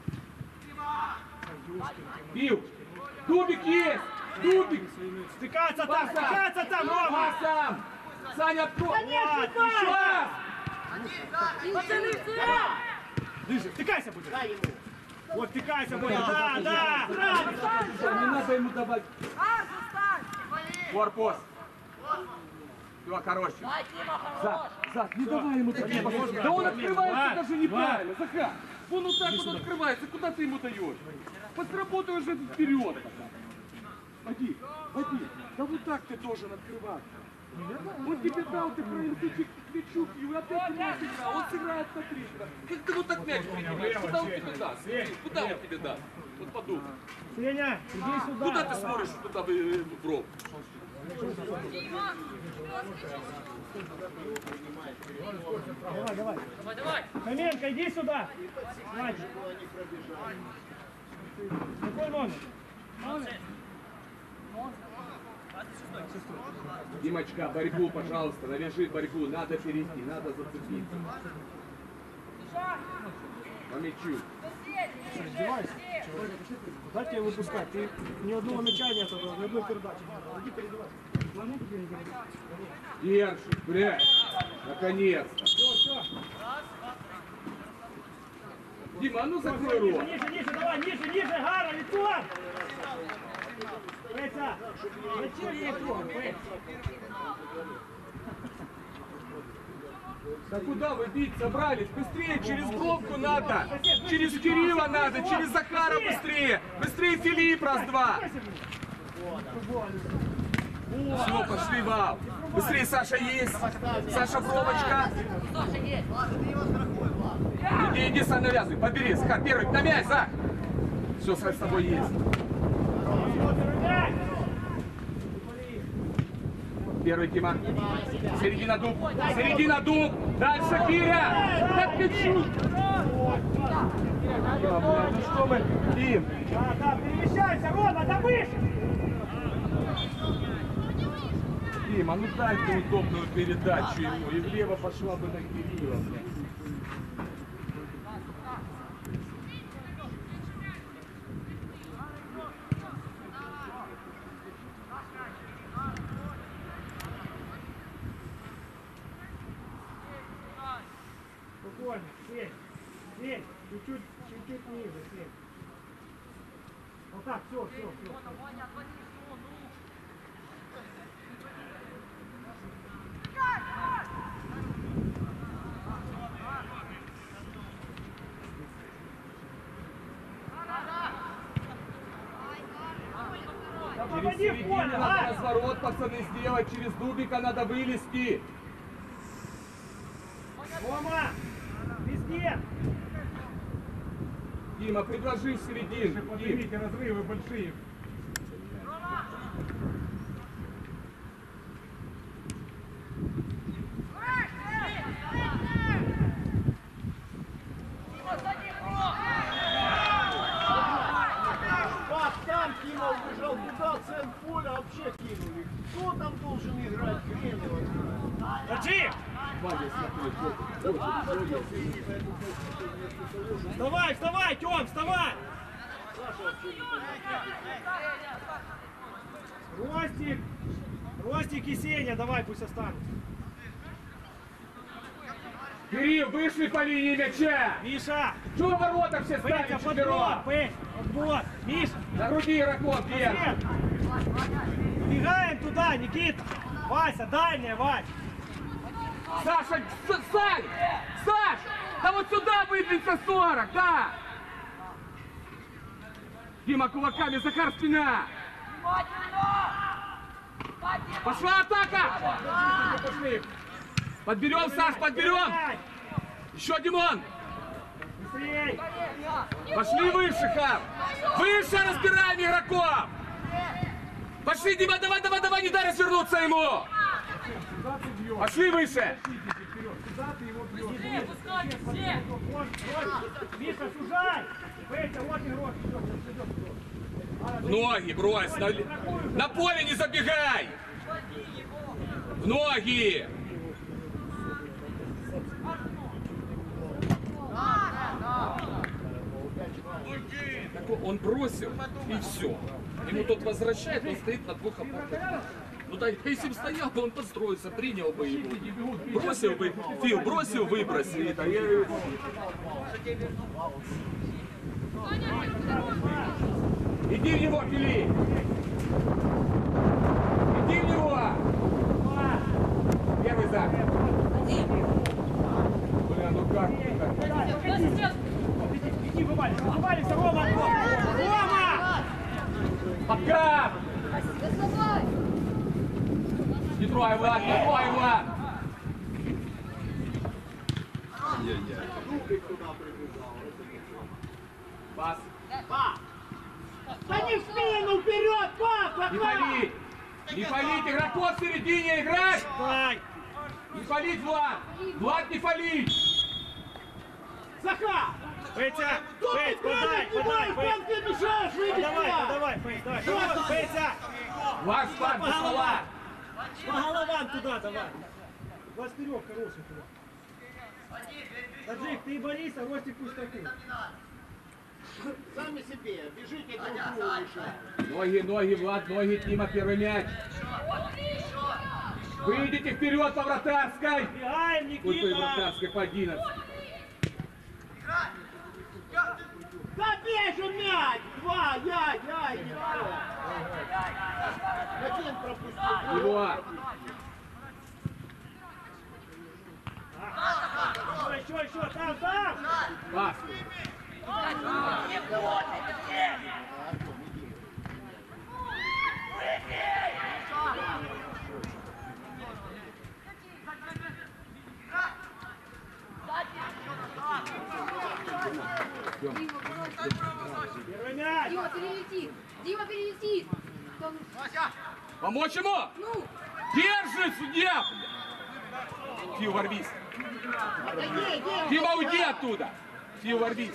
Бил! Дубик есть! Дубик! Стыкаться там, Рома! Пасом! Саня, открой! Еще раз! Ближе, втыкайся, будет. Дай ему. Вот, втыкайся, будет. Да. Не надо ему давать. Корпус! Все, короче. Зад, не давай ему такие возможности. Да он открывается даже неправильно, Захар. Он вот так вот открывается, куда ты ему даешь? Подработай уже вперед. Води. Да вот так ты должен открываться. Он тебе дал, ты проявился Чик-Чик, и вы опять не сыграл. Он сыграет на 3. Как ты вот так мяч принимаешь? Куда он тебе даст? Куда он тебе даст? Вот подумай. Сеня, иди сюда. Куда ты смотришь туда в ров? Давай, давай. Давай, давай. Хоменко, иди сюда. Мальчик. Какой номер? Димочка, борьбу, пожалуйста, навяжи борьбу. Надо перейти, надо зацепиться. По мячу. Раздевайся. Куда тебе выпускать? Ты ни одного мяча не отобрал, ни одной передачи. Иди передевайся. Держи, блядь. Наконец-то. Все. Дима, а ну закрой рот. Ниже, давай, ниже, Гара, лицо! Петя, зачем ей лицо? Да куда вы бить собрались? Быстрее, через головку надо. Через Кирилла надо, через Захара быстрее. Быстрее Филипп, раз-два. Все, пошли вал. Быстрее, Саша есть. Саша, пробочка. Саша есть. Иди, сам навязывай. Подбери, Захар, первый. На мяч, Зах. Все, с тобой есть. Первый, Дима. Середина дуб. Середина дуб. Дальше, Киря. Так мячу. Ну что мы, Дим? Да, перемещайся, Рома, да выше! Дима, ну дай ты удобную передачу ему. И влево пошла бы на Кирилла. Спокойно, сеть, чуть-чуть ниже, сеть. Вот так, все. Да Через попади в середину поле, надо а! разворот, пацаны, сделать. Через дубика надо вылезти. Рома, везде! Дима, предложи в середину. Дим. Поднимите разрывы большие. Как там Кима убежал туда, центр поля вообще кинули. Кто там должен играть? Хрен его знает. Держи! Вставай, Тём, вставай! Ростик и Сеня, давай, пусть останутся. Кирилл, вышли по линии мяча. Миша! Чего ворота все ставят Петя, четвером? подбор! Миша! На груди игроков, Гер. Бегаем туда, Никита! Вася, дальняя, Вась! Саша, Сань! Саш! Да вот сюда выдвинься 40, да! Дима, кулаками, Захар, спина! Пошла атака! Пошли! Подберем, Саш, подберем! Еще, Димон! Быстрей! Пошли выше, Хам! Выше разбираем игроков! Пошли, Дима, давай, не дай развернуться ему! Пошли выше! Быстрее, пускай, все! Миша, сужай! Петя, вот игрок! В ноги брось! На поле не забегай! В ноги! Он бросил, и все. Ему тот возвращает, он стоит на двух опорах. Ну да, если бы стоял, то он подстроился, принял бы его. Бросил бы, Фил, бросил, выбросил. Иди в него, Фили! Иди в него! Первый зак. Бля, ну как? Иди, вывалился, Рома! Рома! Подкап! Не Прикрой, Влад, прикрой, Влад! Пас. Да не в спину, вперед, пас, Не Захар! палить! Не палить! Игроков в середине играть! Дай! Не палить, Влад! Влад, не палить! Захар! Петя! Тут ты Петь, подай, подай! там ты мешаешь, выйди Подавай, туда! подавай, Петь, давай! Петя! Влад, Влад, По без стола! головам! По головам туда давай! Вас вперед, хороший туда! Таджик, ты борись, а Ростик пусть такой! Сами себе, бежите друг другу мешать. Ноги, ноги, Влад, ноги, Тима, первый мяч! Выйдите вперед по вратарской! Бегаем, Ой, по Никита! вратарской по 11. Да бей же мяч! Два, я, один пропустил. Его! Еще, там! Пас! Первый мяч! Дима, перелети! Дима, перелети! Там- Помочь ему? Ну, Держи, судья! Фил, ворвись! Дима, уйди оттуда! Фил, ворвись!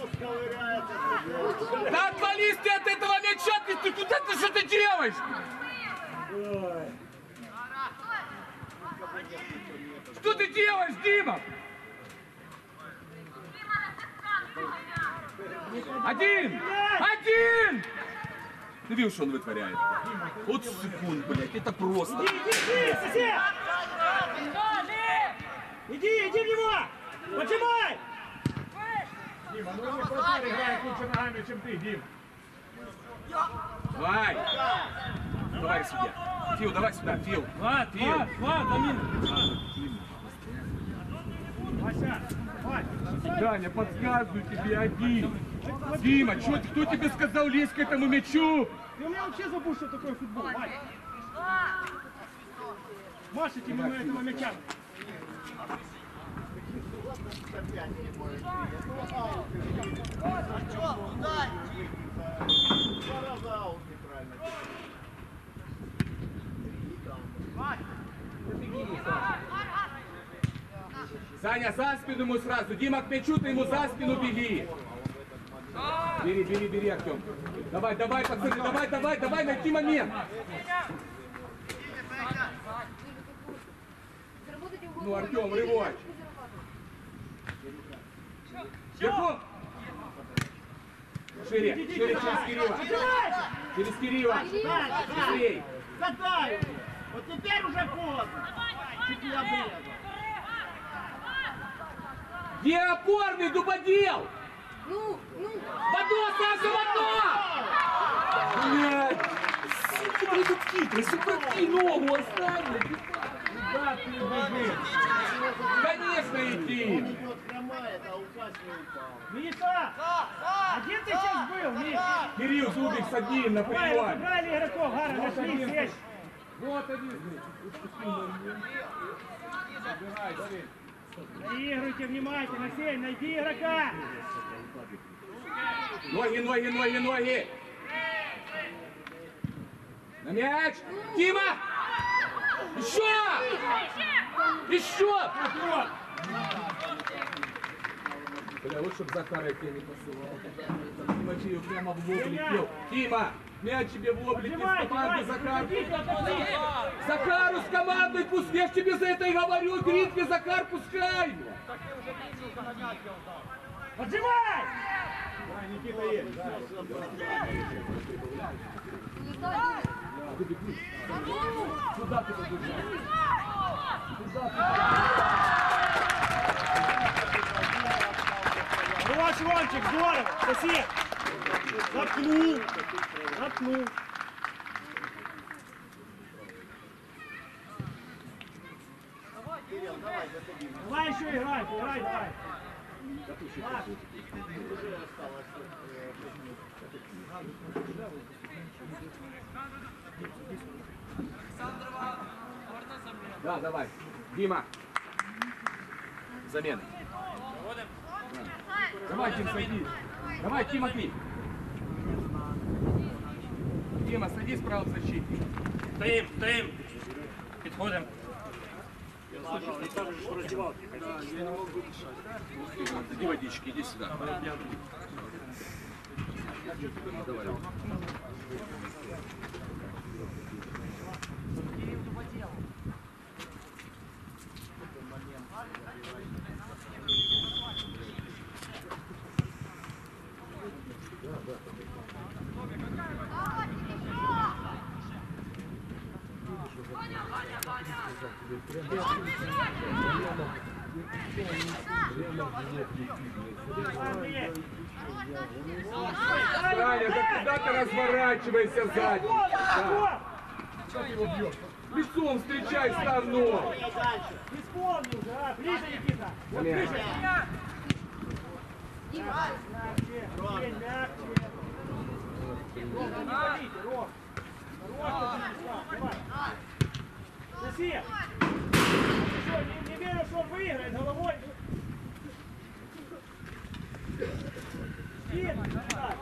Да отвались ты от этого мяча! Ты куда ты что ты делаешь? Что ты делаешь, Дима? Один! Один! Ты видишь, что он вытворяет? Вот секунд, блядь, это просто. Иди, сосед! Иди в него! Поджимай! Дима, ну не вратарь играет лучше ногами, чем ты, Дим. Давай! Давай сюда. Фил, давай сюда, Фил. Влад, Фил. Дамин! Вася, Вась! Даня, подсказываю тебе один. Дима, кто тебе сказал лезть к этому мячу? Ты у меня вообще забыл, что такое футбол, Вась! Машите мимо этого мяча! Саня, за спину ему сразу. Дима, к мячу, ты ему за спину беги. Бери, Артем. Давай, пацаны, давай, найти момент. заработайте в Ну, Артем, рывок. Бегом. Шире, через Кирилла. Через Кирилла. Быстрей. Катай! Вот теперь уже поздно. Чуть не обрезал. Где опорный дубодел? Ну, В одно, Саша, в одно! Блядь! Сука, этот хитрый, супроти ногу оставь! Куда ты бежишь? Конечно, иди! Идет хромает, а указ не упал. Миша! А где ты сейчас был, Миш? Кирилл Зубик с одним на Давай, приеме. разобрали игроков, Гара, нашли здесь. Вот один. Забирай, Давид. Наигрывайте внимательно, Сень, найди игрока. Ноги! На мяч! Дима! Еще! Бля, вот чтоб Захара тебе не посылал. Тимофею прямо в лоб летел. Дима, мяч тебе в лоб летел с командой Захар. Захару с командой пусть, я ж тебе за это и говорю, Гритки, Захар, пускай! Поджимай! Да, Никита есть. Да. Куда ты побежал? Хорош, Ромчик, здорово! Сосед! Заткнул! Давай еще играй, давай! Да, давай. Дима. Замена. Давай, Тим, садись. Давай, Тимофей. Дима, садись справа в защитник. Стоїм. Підходимо. Иди водички, иди сюда. Давай. Саня, да куда ты разворачивайся сзади? Да. Лицом встречай станок. Исполни уже, а? Ближе, Никита. Вот Блин. ближе. Мягче. Мягче. Ром, не болите, Ром. Давай. Сосед. Ты что, не веришь, что он выиграет головой? Спин, так.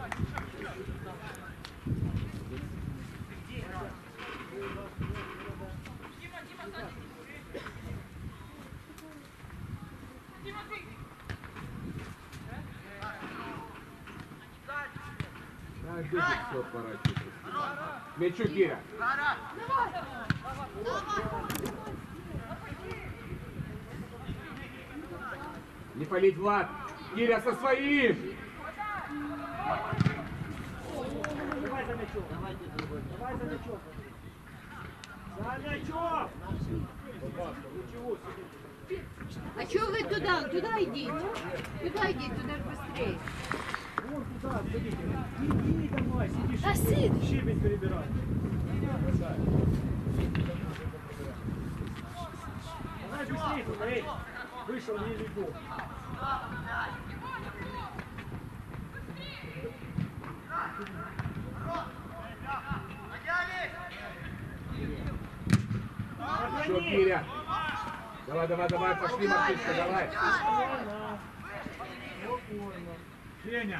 Все, поворачивайся. Мячу, Кира. Не палить, Влад. Киря со своим. Давай за мячом. Давай за мячом. За мячом. Ничего себе. А что вы туда? Туда идите. Туда идите, туда же быстрее. Вон туда, садите. Иди домой, сидишь. А сидишь? Щебень перебирай. Давай быстрее туда, эй. Вышел, не веду. Что, Киря? Давай, пошли, мальчишка, давай. Феня.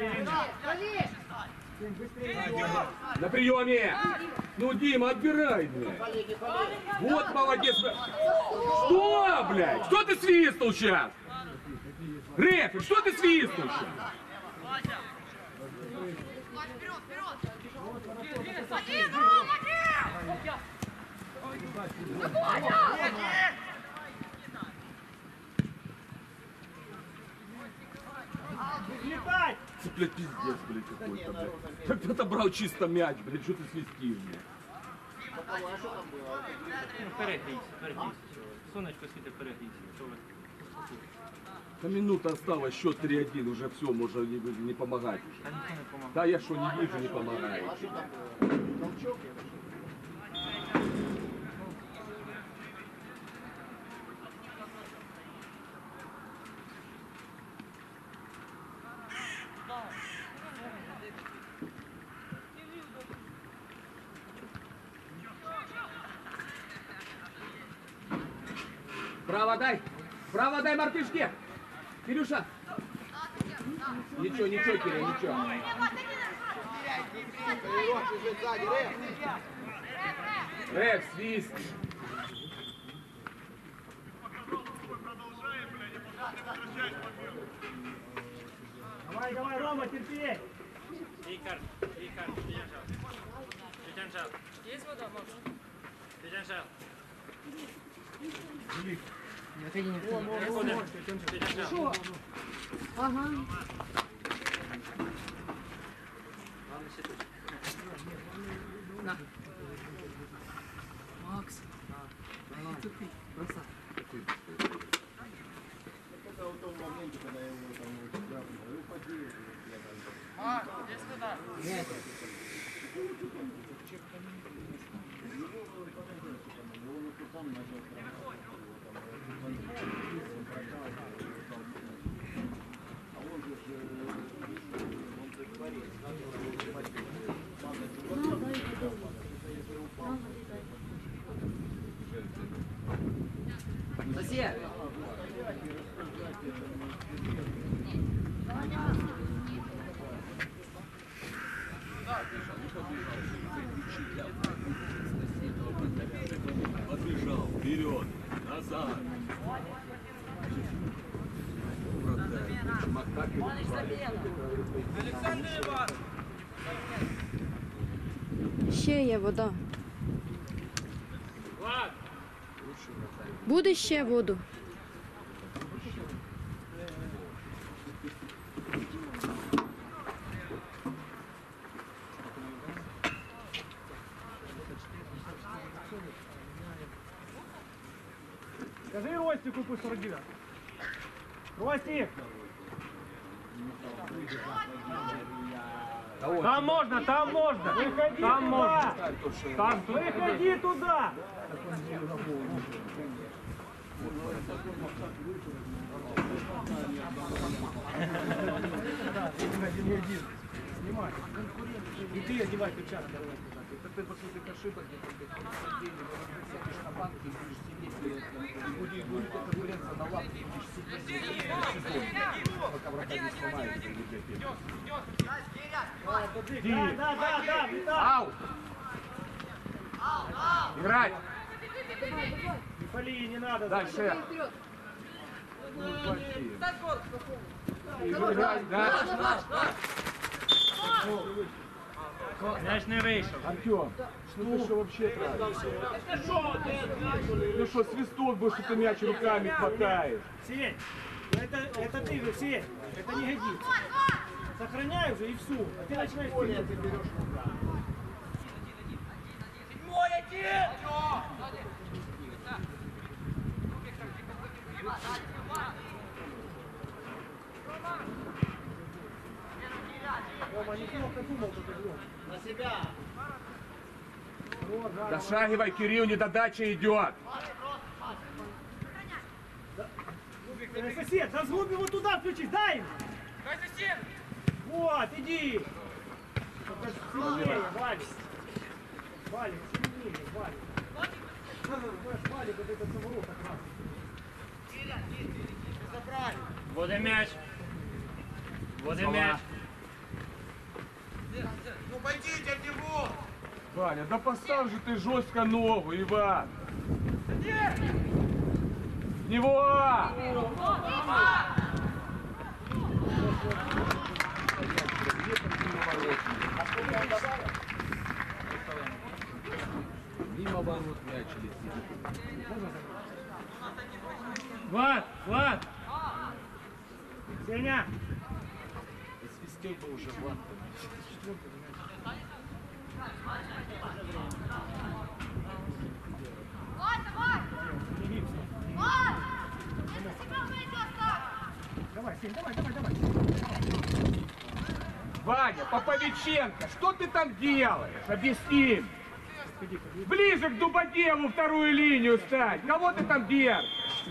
На приеме. Ну, Дима, отбирай, блядь. Вот молодец. Что, блядь? Что ты свистнул сейчас? Рефер, что ты свистнул сейчас? Летай! Блядь, пиздец, блядь, какой-то, блядь. Как ты отобрал чисто мяч, блядь, что ты свистишь, блядь? Перегрійся. Сонечко світить, перегрійся. Що ви? На минута осталось, счет 3-1, уже все, можно не помогать уже. Та ніхто не помагає. Да, я что, не вижу, не помогает. Право дай мартышке. Кирюша. Ничего, Киря, ничего. Реф, свист. Давай, Рома, терпи! Ікар. Підянжав. Є вода, Макс? Підянжав. Что? Ага. Макс. Все. Побежал, вперед, назад. Александр Иван! Ще є вода. Буде ще воду. Скажи Ростику, пусть 49. Ростик! Там можно, там можно. Выходи там туда. Можно. Там, выходи туда. Снимай. И ты одевай перчатки. Ты после этих ошибок, на банке, будешь сидеть, будет конкуренция на лапке, будешь сидеть пока врага не сломается. Да. Аут! Играть! По линии не надо. Дальше. Играть, да? Мяч не вийшов. Артем, что ты что вообще тратишь? Ну что, свисток будешь, что ты мяч руками хватаешь? Сень, это ты, Сень, это не годится. Сохраняй уже и все. А ты начинаешь стрелять. Седьмой один! Рома, неплохо думал тут игру. На себя! Дошагивай, Кирилл, недодача идет. Сосед, разгубь его туда включись, дай ему. Дай сосед! Вот, иди. Только сильнее, Валик. Валик, сильнее, Валик. Валик, вот это самурок как раз. Забрали! Буде м'яч. Буде м'яч. Ну пойдите в него! Ваня, да поставь же ты жестко ногу, Иван. В него! Мимо ворот мяч летит. Влад, Влад. Сеня. Свистел бы уже, Влад. Давай, Сень, давай. Ваня, Поповиченко, что ты там делаешь? Объясни. Ближе к Дубоделу вторую линию стань. Кого ты там держишь?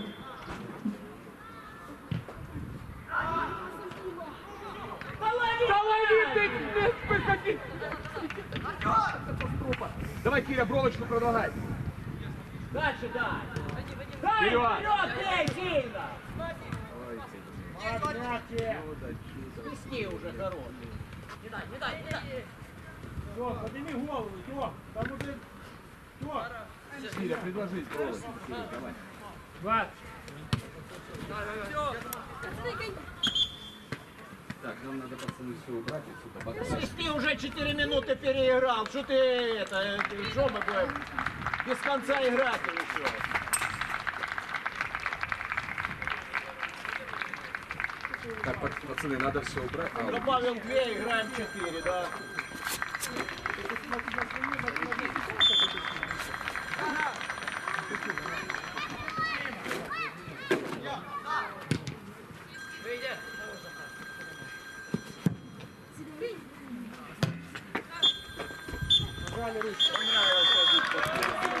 Давай, Киря, бровочку продолжай. Дальше дай. Вперед! Дай, сильно. Мягче. Свисти уже, хороший. Не дай. Все, подними голову, все. Там уже... Все. Киря, предложи бровочку. Киря, давай. Влад. Так, нам надо, пацаны, все убрать отсюда. Свисти уже 4 минуты переиграл. Что ты это? Что мы будем без конца играть или что? Так, пацаны, надо все убрать. Добавил 2, играем 4, да? Нажали ручку. Понравилось.